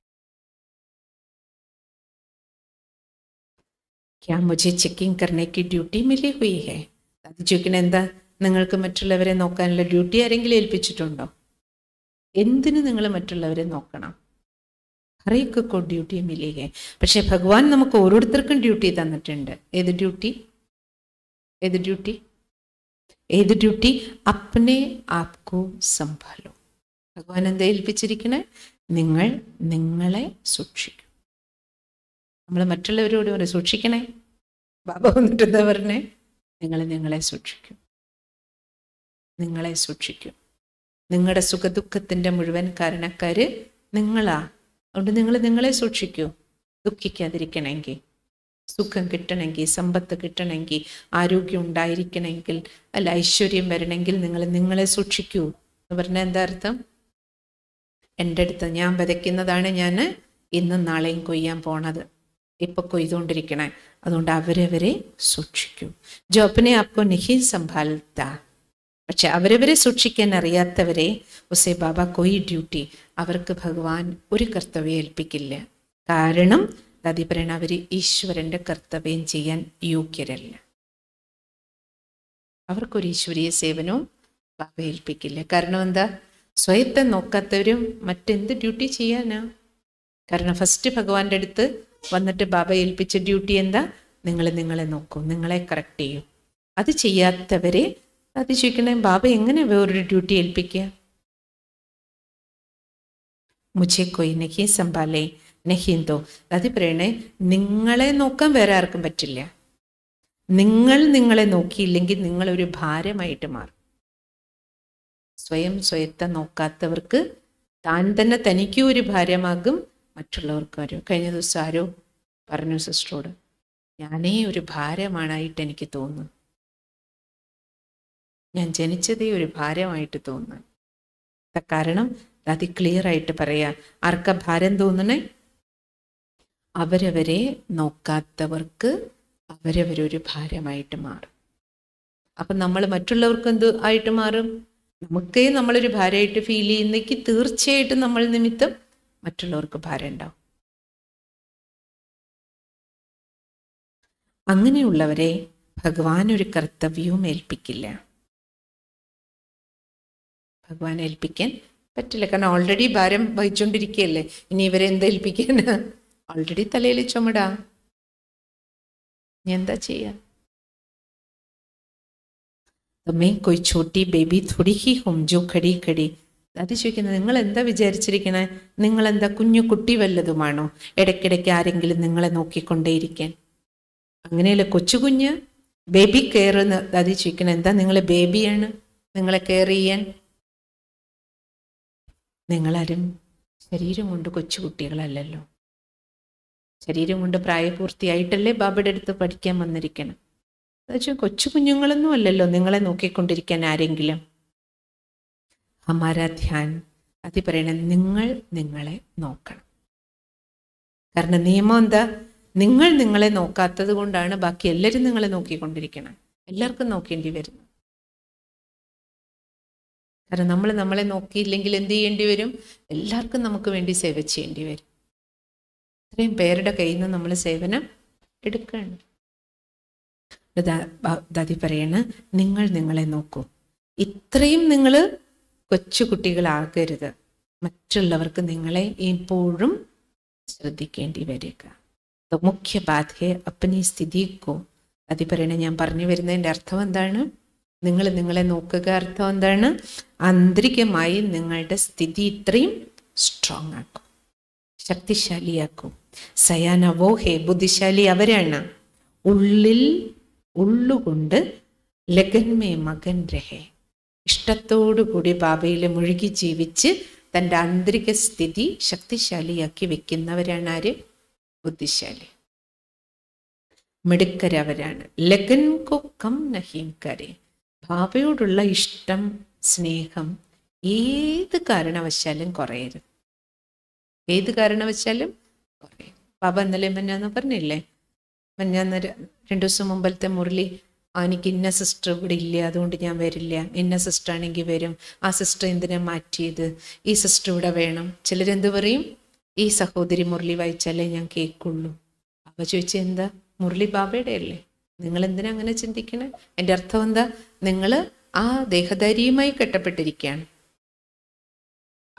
क्या मुझे चेकिंग करने की ड्यूटी मिली हुई है. അത് ചോദിക്കണ, എന്താ നിങ്ങൾക്ക് മറ്റുള്ളവരെ നോക്കാനുള്ള ഡ്യൂട്ടി ആരെങ്കിലും ഏൽപ്പിച്ചിട്ടുണ്ടോ? എന്തിന് നിങ്ങൾ മറ്റുള്ളവരെ നോക്കണം? ഹറേക്ക് കോ ഡ്യൂട്ടി മിലിഹേ. പക്ഷെ ഭഗവാൻ നമുക്ക് ഓരോരുത്തർക്കും ഡ്യൂട്ടി തന്നിട്ടുണ്ട്. ഏത് ഡ്യൂട്ടി? ഏത് ഡ്യൂട്ടി? ഏത് ഡ്യൂട്ടി? അപ്നെ ആപ്കോ സംഭാലോ. ഭഗവാൻ എന്താ ഏൽപ്പിച്ചിരിക്കണേ? നിങ്ങൾ നിങ്ങളെ സൂക്ഷിക്കും. നമ്മൾ മറ്റുള്ളവരോട് പറയും സൂക്ഷിക്കണേ. ബാബ വന്നിട്ട് എന്താ പറഞ്ഞേ? നിങ്ങൾ നിങ്ങളെ സൂക്ഷിക്കും, നിങ്ങളെ സൂക്ഷിക്കും. നിങ്ങളുടെ സുഖദുഃഖത്തിൻ്റെ മുഴുവൻ കാരണക്കാര് നിങ്ങളാ. അതുകൊണ്ട് നിങ്ങൾ നിങ്ങളെ സൂക്ഷിക്കൂ. ദുഃഖിക്കാതിരിക്കണമെങ്കിൽ, സുഖം കിട്ടണമെങ്കിൽ, സമ്പത്ത് കിട്ടണമെങ്കിൽ, ആരോഗ്യം ഉണ്ടായിരിക്കണമെങ്കിൽ, അല്ല ഐശ്വര്യം വരണമെങ്കിൽ നിങ്ങൾ നിങ്ങളെ സൂക്ഷിക്കൂ എന്ന് പറഞ്ഞാൽ എന്താ അർത്ഥം? എൻ്റെ അടുത്ത് ഞാൻ വിതയ്ക്കുന്നതാണ് ഞാൻ ഇന്നും നാളെയും കൊയ്യാൻ പോണത്, ഇപ്പൊ കൊയ്തുകൊണ്ടിരിക്കണേ. അതുകൊണ്ട് അവരവരെ സൂക്ഷിക്കൂ. ജോ അപ്നെ ആപ്കോ നഹീ സംഭാൽത്താ. പക്ഷെ അവരവരെ സൂക്ഷിക്കാൻ അറിയാത്തവരെ ഉസേ ബാബ കൊയ് ഡ്യൂട്ടി, അവർക്ക് ഭഗവാൻ ഒരു കർത്തവ്യം ഏൽപ്പിക്കില്ല. കാരണം ദാദി പറയണ അവർ ഈശ്വരൻ്റെ കർത്തവ്യം ചെയ്യാൻ യോഗ്യരല്ല. അവർക്കൊരു ഈശ്വരീയ സേവനവും ബാബ ഏൽപ്പിക്കില്ല. കാരണം എന്താ? സ്വയത്തെ നോക്കാത്തവരും മറ്റെന്ത് ഡ്യൂട്ടി ചെയ്യാനാ? കാരണം ഫസ്റ്റ് ഭഗവാന്റെ അടുത്ത് വന്നിട്ട് ബാബ ഏൽപ്പിച്ച ഡ്യൂട്ടി എന്താ? നിങ്ങൾ നിങ്ങളെ നോക്കൂ, നിങ്ങളെ കറക്റ്റ് ചെയ്യൂ. അത് ചെയ്യാത്തവരെ അത് ചോദിക്കണേ, ബാബ എങ്ങനെ വേറൊരു ഡ്യൂട്ടി ഏൽപ്പിക്കുക? മുझे कोई नहीं संभाले नहीं तो. അത് പറയണേ, നിങ്ങളെ നോക്കാൻ വേറെ ആർക്കും പറ്റില്ല. നിങ്ങൾ നിങ്ങളെ നോക്കിയില്ലെങ്കിൽ നിങ്ങളൊരു ഭാരമായിട്ട് മാറും. സ്വയം സ്വയത്തെ നോക്കാത്തവർക്ക് താൻ തന്നെ തനിക്കും ഒരു ഭാരമാകും, മറ്റുള്ളവർക്കും ആരോ. കഴിഞ്ഞ ദിവസം ആരോ പറഞ്ഞു സിസ്റ്ററോട്, ഞാനേ ഒരു ഭാരമാണായിട്ട് എനിക്ക് തോന്നുന്നു, ഞാൻ ജനിച്ചതേ ഒരു ഭാരമായിട്ട് തോന്നുന്നു. കാരണം അത് ക്ലിയർ ആയിട്ട് പറയാ. ആർക്കാ ഭാരം തോന്നണേ? അവരവരെ നോക്കാത്തവർക്ക് അവരവരൊരു ഭാരമായിട്ട് മാറും. അപ്പം നമ്മൾ മറ്റുള്ളവർക്ക് എന്ത് ആയിട്ട് മാറും? നമുക്കേ നമ്മളൊരു ഭാരമായിട്ട് ഫീൽ ചെയ്യുന്നെങ്കിൽ തീർച്ചയായിട്ടും നമ്മൾ നിമിത്തം മറ്റുള്ളവർക്ക് ഭാരം ഉണ്ടാവും. അങ്ങനെയുള്ളവരെ ഭഗവാൻ ഒരു കർത്തവ്യവും ഏൽപ്പിക്കില്ല. ഭഗവാൻ ഏൽപ്പിക്കാൻ പറ്റില്ല. കാരണം ഓൾറെഡി ഭാരം വഹിച്ചുകൊണ്ടിരിക്കുകയല്ലേ. ഇനി ഇവരെ എന്താ ഏൽപ്പിക്കാൻ? ഓൾറെഡി തലയിൽ ചുമടാ. ഞാൻ എന്താ ചെയ്യാ? मैं कोई छोटी बेबी थोड़ी ही हूँ जो खड़ी खड़ी. അത് ചോദിക്കുന്നത്, നിങ്ങൾ എന്താ വിചാരിച്ചിരിക്കണേ? നിങ്ങളെന്താ കുഞ്ഞു കുട്ടി വല്ലതുമാണോ ഇടയ്ക്കിടയ്ക്ക് ആരെങ്കിലും നിങ്ങളെ നോക്കിക്കൊണ്ടേയിരിക്കാൻ? അങ്ങനെയല്ല, കൊച്ചു കുഞ്ഞ് ബേബി കെയർ എന്ന് അത് ചോദിക്കണേ. എന്താ നിങ്ങൾ ബേബിയാണ് നിങ്ങളെ കെയർ ചെയ്യാൻ? നിങ്ങളാരും ശരീരം കൊണ്ട് കൊച്ചുകുട്ടികളല്ലല്ലോ. ശരീരം കൊണ്ട് പ്രായപൂർത്തിയായിട്ടല്ലേ ബാബയുടെ അടുത്ത് പഠിക്കാൻ വന്നിരിക്കണം. എന്നുവെച്ചാൽ കൊച്ചു കുഞ്ഞുങ്ങളൊന്നും അല്ലല്ലോ നിങ്ങളെ നോക്കിക്കൊണ്ടിരിക്കാൻ ആരെങ്കിലും. ഹമാരാ ധ്യാൻ അത് പറയണ, നിങ്ങൾ നിങ്ങളെ നോക്കണം. കാരണം നിയമം എന്താ? നിങ്ങൾ നിങ്ങളെ നോക്കാത്തത് കൊണ്ടാണ് ബാക്കി എല്ലാവരും നിങ്ങളെ നോക്കിക്കൊണ്ടിരിക്കണം. എല്ലാവർക്കും നോക്കേണ്ടി വരുന്നു. കാരണം നമ്മൾ നമ്മളെ നോക്കിയില്ലെങ്കിൽ എന്ത് ചെയ്യേണ്ടി വരും? എല്ലാവർക്കും നമുക്ക് വേണ്ടി സേവ ചെയ്യേണ്ടി വരും. ഇത്രയും പേരുടെ കയ്യിൽ നിന്ന് നമ്മൾ സേവനം എടുക്കുകയാണ്. ദാദി പറയണ, നിങ്ങൾ നിങ്ങളെ നോക്കൂ. ഇത്രയും നിങ്ങൾ കൊച്ചു കുട്ടികളാകരുത്. മറ്റുള്ളവർക്ക് നിങ്ങളെ എപ്പോഴും ശ്രദ്ധിക്കേണ്ടി വരിക. മുഖ്യ ബാധയെ അപ്പനി സ്ഥിതിക്കോ. ദാദി പറയണ, ഞാൻ പറഞ്ഞു വരുന്നതിൻ്റെ അർത്ഥം എന്താണ്? നിങ്ങൾ നിങ്ങളെ നോക്കുക അർത്ഥം എന്താണ്? ആന്തരികമായി നിങ്ങളുടെ സ്ഥിതി ഇത്രയും സ്ട്രോങ് ആക്കും, ശക്തിശാലിയാക്കും. സയാന വോ ഹേ, ബുദ്ധിശാലി അവരാണ്. ഉള്ളിൽ ഉള്ളുകൊണ്ട് ലഗൻമേ മകൻ രഹേ, ഇഷ്ടത്തോടുകൂടി ബാബയിൽ മുഴുകി ജീവിച്ച് തൻ്റെ ആന്തരിക സ്ഥിതി ശക്തിശാലിയാക്കി വെക്കുന്നവരാണ് ആര്? ബുദ്ധിശാലി, മിടുക്കരവരാണ്. ലഗൻ കോ കം നഹീം കരേ, ബാബയോടുള്ള ഇഷ്ടം സ്നേഹം ഏത് കാരണവശാലും കുറയരുത്. ഏത് കാരണവശാലും കുറയും. ബാബ ഇന്നലെ മഞ്ഞാന്ന് പറഞ്ഞില്ലേ, മഞ്ഞാന്ന് രണ്ടു ദിവസം മുമ്പലത്തെ മുരളി, എനിക്ക് ഇന്ന സിസ്റ്റർ ഇവിടെ ഇല്ല അതുകൊണ്ട് ഞാൻ വരില്ല, ഇന്ന സിസ്റ്റർ ആണെങ്കിൽ വരും, ആ സിസ്റ്റർ എന്തിനാ മാറ്റിയത്, ഈ സിസ്റ്റർ ഇവിടെ വേണം. ചിലരെന്ത് പറയും? ഈ സഹോദരി മുരളി വായിച്ചാലേ ഞാൻ കേൾക്കുള്ളൂ. ബാബ ചോദിച്ച എന്താ? മുരളി ബാബയുടെ അല്ലേ, നിങ്ങൾ എന്തിനാ അങ്ങനെ ചിന്തിക്കണേ? എൻ്റെ അർത്ഥം എന്താ? നിങ്ങൾ ആ ദേഹധാരിയുമായി കെട്ടപ്പെട്ടിരിക്കുകയാണ്.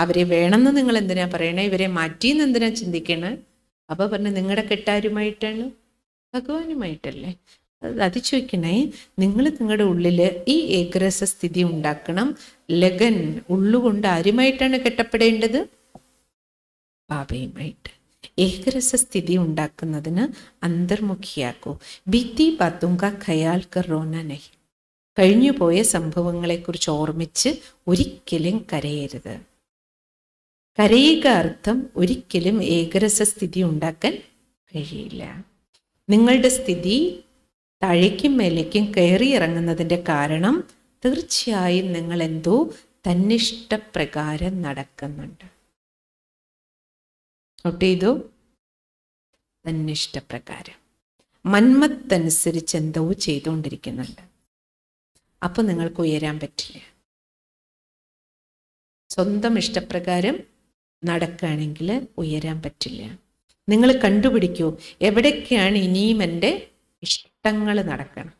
അവരെ വേണമെന്ന് നിങ്ങൾ എന്തിനാ പറയണേ, ഇവരെ മാറ്റിയെന്ന് എന്തിനാ ചിന്തിക്കണേ? അപ്പൊ പറഞ്ഞു നിങ്ങളുടെ കെട്ടാരുമായിട്ടാണ്, ഭഗവാനുമായിട്ടല്ലേ. അത് ചോദിക്കണേ, നിങ്ങൾ നിങ്ങളുടെ ഉള്ളില് ഈ ഏകരസ സ്ഥിതി ഉണ്ടാക്കണം. ലഗൻ ഉള്ളുകൊണ്ട് ആരുമായിട്ടാണ് കെട്ടപ്പെടേണ്ടത്? ബാബയുമായിട്ട്. ഏകരസ സ്ഥിതി ഉണ്ടാക്കുന്നതിന് അന്തർമുഖിയാക്കൂ. ബീത്തി ബാത്തുങ്ക ഖയാൽ കറോന നഹി. കഴിഞ്ഞുപോയ സംഭവങ്ങളെക്കുറിച്ച് ഓർമ്മിച്ച് ഒരിക്കലും കരയരുത്. കരയുക അർത്ഥം ഒരിക്കലും ഏകരസ സ്ഥിതി ഉണ്ടാക്കാൻ കഴിയില്ല. നിങ്ങളുടെ സ്ഥിതി താഴേക്കും മേലേക്കും കയറി ഇറങ്ങുന്നതിൻ്റെ കാരണം തീർച്ചയായും നിങ്ങൾ എന്തോ തന്നിഷ്ടപ്രകാരം നടക്കുന്നുണ്ട്. നോട്ട് ചെയ്തു? തന്നിഷ്ടപ്രകാരം മന്മത്തനുസരിച്ച് എന്തോ ചെയ്തുകൊണ്ടിരിക്കുന്നുണ്ട്. അപ്പൊ നിങ്ങൾക്ക് ഉയരാൻ പറ്റില്ല. സ്വന്തം ഇഷ്ടപ്രകാരം നടക്കുകയാണെങ്കിൽ ഉയരാൻ പറ്റില്ല. നിങ്ങൾ കണ്ടുപിടിക്കൂ എവിടേക്കാണ് ഇനിയും എൻ്റെ ഇഷ്ടങ്ങൾ നടക്കണം.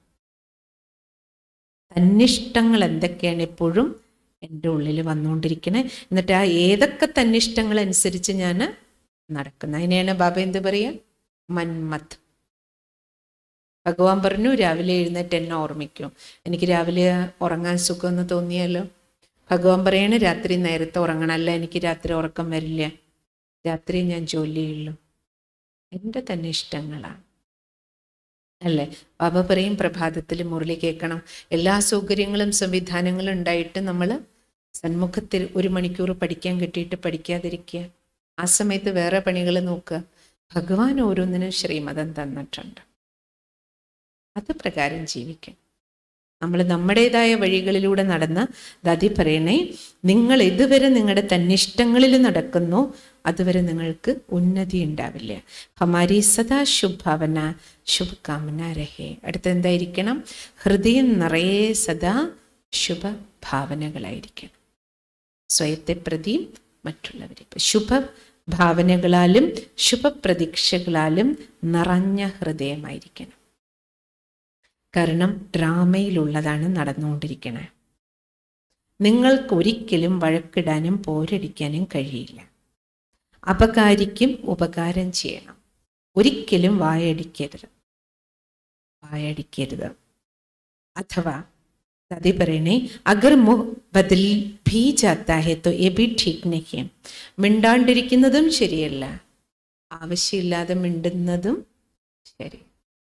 തന്നിഷ്ടങ്ങൾ എന്തൊക്കെയാണ് എപ്പോഴും എൻ്റെ ഉള്ളിൽ വന്നുകൊണ്ടിരിക്കണേ. എന്നിട്ട് ആ ഏതൊക്കെ തന്നിഷ്ടങ്ങൾ അനുസരിച്ച് ഞാൻ നടക്കുന്നത്, അതിനെയാണ് ബാബ എന്ത് പറയുക? മന്മത്ത്. ഭഗവാൻ പറഞ്ഞു രാവിലെ എഴുന്നേറ്റ് എന്നെ ഓർമ്മിക്കും. എനിക്ക് രാവിലെ ഉറങ്ങാൻ സുഖമെന്ന് തോന്നിയാലോ, ഭഗവാൻ പറയാണ് രാത്രി നേരത്തെ ഉറങ്ങണം. അല്ല, എനിക്ക് രാത്രി ഉറക്കം വരില്ല, രാത്രി ഞാൻ ജോലി ചെയ്യുള്ളൂ. എൻ്റെ തന്നെ ഇഷ്ടങ്ങളാണ് അല്ലേ. ബാബ പറയും പ്രഭാതത്തിൽ മുരളി കേൾക്കണം. എല്ലാ സൗകര്യങ്ങളും സംവിധാനങ്ങളും ഉണ്ടായിട്ട് നമ്മൾ സന്മുഖത്തിൽ ഒരു മണിക്കൂർ പഠിക്കാൻ കിട്ടിയിട്ട് പഠിക്കാതിരിക്കുക. ആ സമയത്ത് വേറെ പണികൾ നോക്കുക. ഭഗവാൻ ഓരോന്നിനും ശ്രീമതം തന്നിട്ടുണ്ട്, അത് പ്രകാരം ജീവിക്കും. നമ്മൾ നമ്മുടേതായ വഴികളിലൂടെ നടന്ന് ദാദി പറയണേ, നിങ്ങൾ ഇതുവരെ നിങ്ങളുടെ തന്നിഷ്ടങ്ങളിൽ നടക്കുന്നു, അതുവരെ നിങ്ങൾക്ക് ഉന്നതി ഉണ്ടാവില്ല. ഹമാരി സദാ ശുഭാവന ശുഭകാമന രഹേ. അടുത്ത എന്തായിരിക്കണം? ഹൃദയം നിറയെ സദാ ശുഭഭാവനകളായിരിക്കണം. സ്വയത്തെ പ്രതിയും മറ്റുള്ളവരെ ശുഭഭാവനകളാലും ശുഭപ്രതീക്ഷകളാലും നിറഞ്ഞ ഹൃദയമായിരിക്കണം. കാരണം ഡ്രാമയിലുള്ളതാണ് നടന്നുകൊണ്ടിരിക്കുന്നത്. നിങ്ങൾക്ക് ഒരിക്കലും വഴക്കിടാനും പോരടിക്കാനും കഴിയില്ല. അപകാരിക്കും ഉപകാരം ചെയ്യണം. ഒരിക്കലും വായടിക്കരുത് വായടിക്കരുത് അഥവാ ദാദി പറയണേ, അഗർ മുഹ് ബദൽ ഭീ ജാത്താ ഹെ തോ യേ ഭി ഠീക് നഹീ. മിണ്ടാണ്ടിരിക്കുന്നതും ശരിയല്ല, ആവശ്യമില്ലാതെ മിണ്ടുന്നതും ശരി.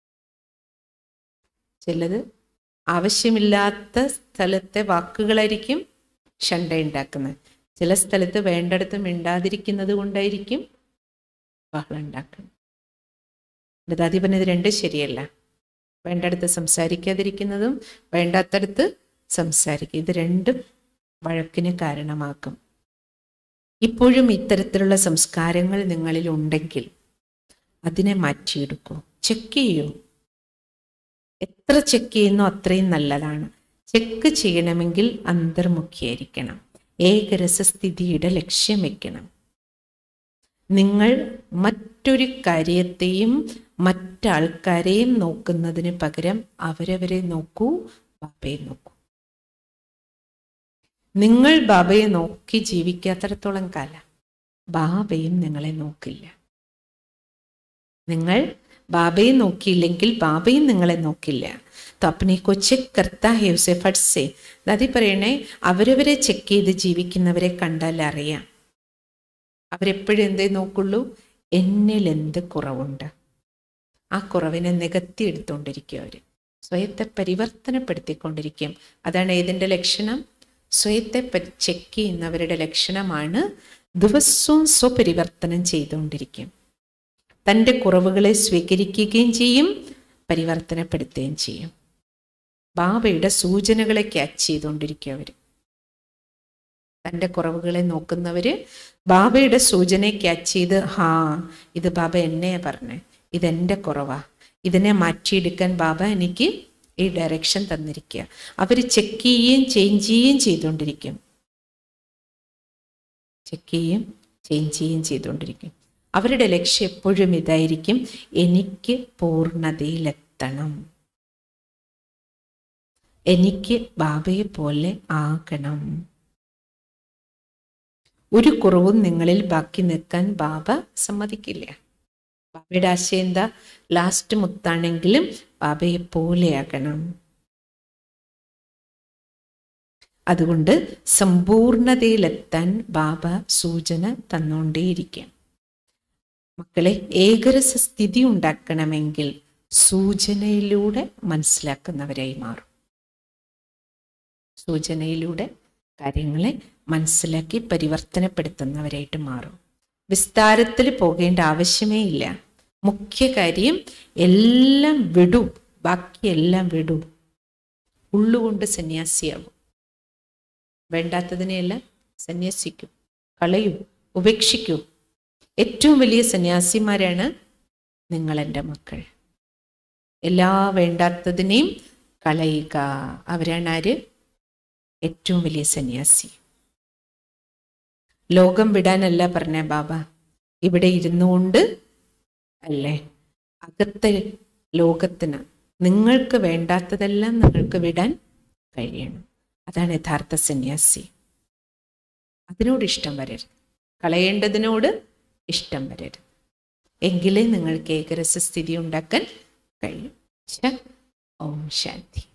ചിലത് ആവശ്യമില്ലാത്ത സ്ഥലത്തെ വാക്കുകളായിരിക്കും ഷണ്ട ഉണ്ടാക്കുന്നത്. ചില സ്ഥലത്ത് വേണ്ടടുത്ത് മിണ്ടാതിരിക്കുന്നത് കൊണ്ടായിരിക്കും ബഹളം ഉണ്ടാക്കുന്നത്. ദാദി പറഞ്ഞത് രണ്ടും ശരിയല്ല. വേണ്ടടുത്ത് സംസാരിക്കാതിരിക്കുന്നതും വേണ്ടാത്തടുത്ത് സംസാരിക്കുക, ഇത് രണ്ടും വഴക്കിന് കാരണമാക്കും. ഇപ്പോഴും ഇത്തരത്തിലുള്ള സംസ്കാരങ്ങൾ നിങ്ങളിൽ ഉണ്ടെങ്കിൽ അതിനെ മാറ്റിയെടുക്കൂ. ചെക്ക് ചെയ്യൂ. എത്ര ചെക്ക് ചെയ്യുന്നോ അത്രയും നല്ലതാണ്. ചെക്ക് ചെയ്യണമെങ്കിൽ അന്തർമുഖിയായിരിക്കണം. ഏകരസസ്ഥിതിയുടെ ലക്ഷ്യം വെക്കണം. നിങ്ങൾ മറ്റൊരു കാര്യത്തെയും മറ്റാൾക്കാരെയും നോക്കുന്നതിന് പകരം അവരവരെ നോക്കൂ, ബാബയെ നോക്കൂ. നിങ്ങൾ ബാബയെ നോക്കി ജീവിക്കാത്തിടത്തോളം കാലം ബാബയും നിങ്ങളെ നോക്കില്ല. നിങ്ങൾ ബാബയെ നോക്കിയില്ലെങ്കിൽ ബാബയും നിങ്ങളെ നോക്കില്ല. तो अपने को ചെക്ക് करता है उसे फट से. ദാദി പറയണേ, അവരവരെ ചെക്ക് ചെയ്ത് ജീവിക്കുന്നവരെ കണ്ടാൽ അറിയാം. അവരെപ്പോഴും എന്തേ നോക്കുള്ളൂ? എന്നിൽ എന്ത് കുറവുണ്ട്, ആ കുറവിനെ നികത്തി എടുത്തുകൊണ്ടിരിക്കും. അവർ സ്വയത്തെ പരിവർത്തനപ്പെടുത്തിക്കൊണ്ടിരിക്കും. അതാണ് ഏതിൻ്റെ ലക്ഷണം? സ്വയത്തെ ചെക്ക് ചെയ്യുന്നവരുടെ ലക്ഷണമാണ് ദിവസവും സ്വപരിവർത്തനം ചെയ്തുകൊണ്ടിരിക്കും. തൻ്റെ കുറവുകളെ സ്വീകരിക്കുകയും ചെയ്യും, പരിവർത്തനപ്പെടുത്തുകയും ചെയ്യും. ബാബയുടെ സൂചനകളെ ക്യാച്ച് ചെയ്തുകൊണ്ടിരിക്കും അവർ. തൻ്റെ കുറവുകളെ നോക്കുന്നവര് ബാബയുടെ സൂചനയെ ക്യാച്ച് ചെയ്ത്, ഹാ ഇത് ബാബ എന്നെ പറഞ്ഞേ, ഇതെൻ്റെ കുറവാ, ഇതിനെ മാറ്റിയെടുക്കാൻ ബാബ എനിക്ക് ഈ ഡയറക്ഷൻ തന്നിരിക്കുക. അവർ ചെക്ക് ചെയ്യുകയും ചേഞ്ച് ചെയ്യുകയും ചെയ്തുകൊണ്ടിരിക്കും. ചെക്ക് ചെയ്യുകയും ചേഞ്ച് ചെയ്യുകയും ചെയ്തുകൊണ്ടിരിക്കും. അവരുടെ ലക്ഷ്യം എപ്പോഴും ഇതായിരിക്കും, എനിക്ക് പൂർണ്ണതയിലെത്തണം, എനിക്ക് ബാബയെ പോലെ ആകണം. ഒരു കുറവും നിങ്ങളിൽ ബാക്കി നിൽക്കാൻ ബാബ സമ്മതിക്കില്ല. ബാബയുടെ ആശയം എന്താ? ലാസ്റ്റ് മുത്താണെങ്കിലും ബാബയെ പോലെയാകണം. അതുകൊണ്ട് സമ്പൂർണതയിലെത്താൻ ബാബ സൂചന തന്നുകൊണ്ടേയിരിക്കാം. മക്കളെ, ഏകരസ സ്ഥിതി ഉണ്ടാക്കണമെങ്കിൽ സൂചനയിലൂടെ മനസ്സിലാക്കുന്നവരായി മാറും. സൂചനയിലൂടെ കാര്യങ്ങളെ മനസ്സിലാക്കി പരിവർത്തനപ്പെടുത്തുന്നവരായിട്ട് മാറും. വിസ്താരത്തിൽ പോകേണ്ട ആവശ്യമേ ഇല്ല. മുഖ്യ കാര്യം എല്ലാം വിടൂ, ബാക്കിയെല്ലാം വിടൂ. ഉള്ളുകൊണ്ട് സന്യാസിയാവും. വേണ്ടാത്തതിനെയെല്ലാം സന്യസിക്കൂ, കളയൂ, ഉപേക്ഷിക്കൂ. ഏറ്റവും വലിയ സന്യാസിമാരാണ് നിങ്ങളെൻ്റെ മക്കൾ. എല്ലാ വേണ്ടാത്തതിനെയും കളയുക. അവരാണ് ആര്? ഏറ്റവും വലിയ സന്യാസി. ലോകം വിടാനല്ല പറഞ്ഞ ബാബ, ഇവിടെ ഇരുന്നുകൊണ്ട് അല്ലേ, അകത്തെ ലോകത്തിന് നിങ്ങൾക്ക് വേണ്ടാത്തതെല്ലാം നിങ്ങൾക്ക് വിടാൻ കഴിയണം. അതാണ് യഥാർത്ഥ സന്യാസി. അതിനോട് ഇഷ്ടം വരരുത്, കളയേണ്ടതിനോട് ഇഷ്ടം വരരുത്. എങ്കിലേ നിങ്ങൾക്ക് ഏകരസ സ്ഥിതി ഉണ്ടാക്കാൻ കഴിയും. ഓം ശാന്തി.